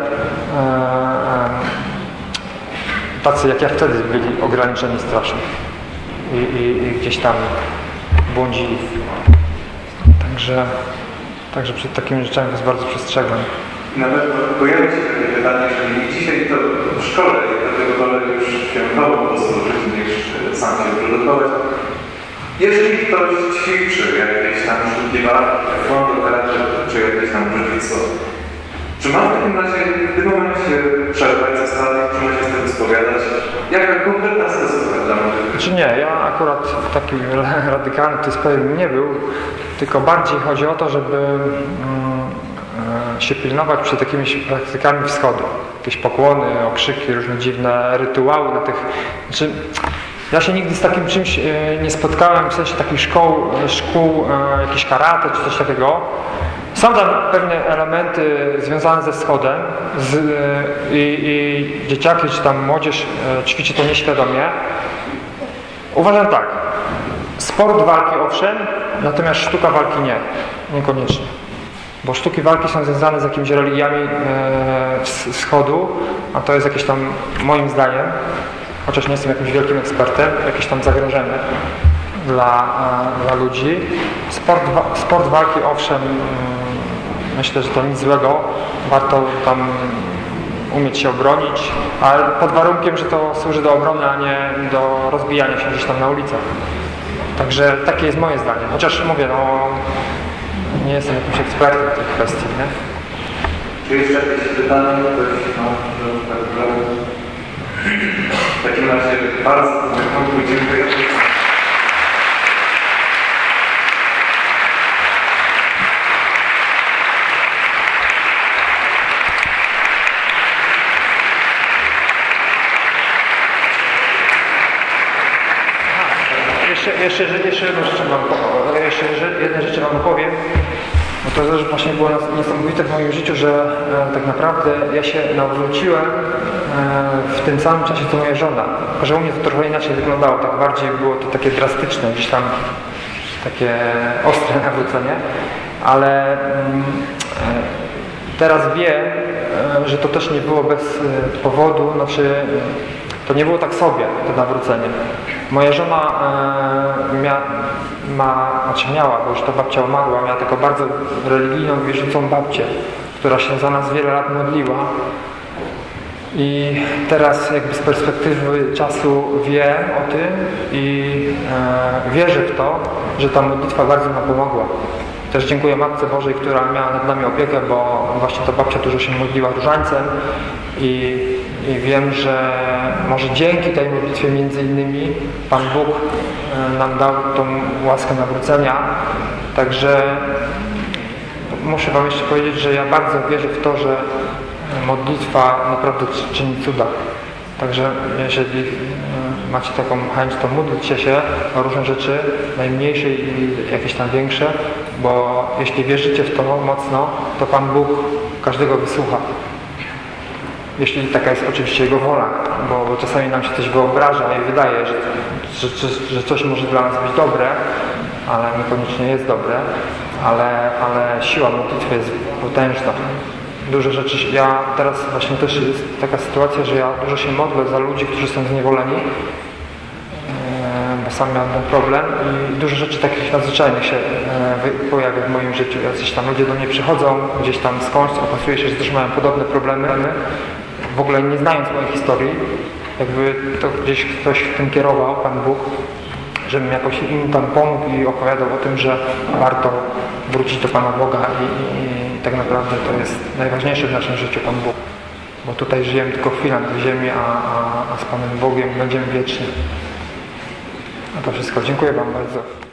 tacy jak ja wtedy byli ograniczeni strasznie i, i, i gdzieś tam błądzili. Także, także przed takimi rzeczami was bardzo przestrzegam. Nawet pojawia się takie pytanie, że nie dzisiaj to w szkole i dlatego wolę już się nową posłużyć niż sam się produkować. Jeżeli ktoś ćwiczy jakieś tam sztuki walki, karate, czy jakieś tam życiectwo, czy ma w takim razie w tym momencie przerwać zasady, czy ma się z tym spowiadać? Jaka konkretna stosunka dla mnie? Czy nie, ja akurat taki radykalny w tej sprawie nie był, tylko bardziej chodzi o to, żeby mm, się pilnować przed jakimiś praktykami wschodu. Jakieś pokłony, okrzyki, różne dziwne rytuały na tych... Znaczy, ja się nigdy z takim czymś nie spotkałem, w sensie takich szkoł, szkół, jakieś karate czy coś takiego. Są tam pewne elementy związane ze wschodem z, i, i dzieciaki czy tam młodzież ćwiczy to nieświadomie. Uważam tak, sport walki owszem, natomiast sztuka walki nie, niekoniecznie. Bo sztuki walki są związane z jakimiś religiami e, wschodu, a to jest jakieś tam, moim zdaniem, chociaż nie jestem jakimś wielkim ekspertem, jakieś tam zagrożenie dla, e, dla ludzi. Sport, sport walki owszem, myślę, że to nic złego, warto tam umieć się obronić, ale pod warunkiem, że to służy do obrony, a nie do rozbijania się gdzieś tam na ulicach. Także takie jest moje zdanie. Chociaż mówię, no nie jestem jakimś ekspertem w tej kwestii, nie? Czy jeszcze jakieś pytania? Ktoś ma, tak, w takim razie bardzo dziękuję. Jeszcze, jeszcze, jeszcze jedną rzecz wam, jeszcze jedne rzeczy wam opowiem, bo to też właśnie było niesamowite w moim życiu, że e, tak naprawdę ja się nawróciłem e, w tym samym czasie co moja żona. Tylko że u mnie to trochę inaczej wyglądało, tak bardziej było to takie drastyczne, gdzieś tam takie ostre nawrócenie, ale mm, e, teraz wiem, e, że to też nie było bez e, powodu, znaczy to nie było tak sobie, to nawrócenie. Moja żona e, mia, ma, znaczy miała, bo już ta babcia umarła, miała taką bardzo religijną, wierzącą babcię, która się za nas wiele lat modliła. I teraz jakby z perspektywy czasu wie o tym i e, wierzę w to, że ta modlitwa bardzo nam pomogła. Też dziękuję Matce Bożej, która miała nad nami opiekę, bo właśnie ta babcia dużo się modliła różańcem i, i wiem, że może dzięki tej modlitwie między innymi Pan Bóg nam dał tą łaskę nawrócenia. Także muszę wam jeszcze powiedzieć, że ja bardzo wierzę w to, że modlitwa naprawdę czyni cuda. Także jeżeli macie taką chęć, to módlcie się o różne rzeczy, najmniejsze i jakieś tam większe, bo jeśli wierzycie w to mocno, to Pan Bóg każdego wysłucha. Jeśli taka jest oczywiście Jego wola, bo, bo czasami nam się coś wyobraża i wydaje, że, że, że, że coś może dla nas być dobre, ale niekoniecznie jest dobre, ale, ale siła modlitwy jest potężna. Duże rzeczy, ja teraz właśnie też jest taka sytuacja, że ja dużo się modlę za ludzi, którzy są zniewoleni, bo sam miałem ten problem i dużo rzeczy takich nadzwyczajnych się pojawia w moim życiu. Jacyś tam ludzie do mnie przychodzą, gdzieś tam skądś, okazuje się, że też mają podobne problemy, w ogóle nie znając mojej historii, jakby to gdzieś ktoś w tym kierował, Pan Bóg, żebym jakoś im tam pomógł i opowiadał o tym, że warto wrócić do Pana Boga i, i, i tak naprawdę to jest najważniejsze w naszym życiu, Pan Bóg. Bo tutaj żyjemy tylko chwilę na ziemi, a, a, a z Panem Bogiem będziemy wieczni. A to wszystko. Dziękuję Wam bardzo.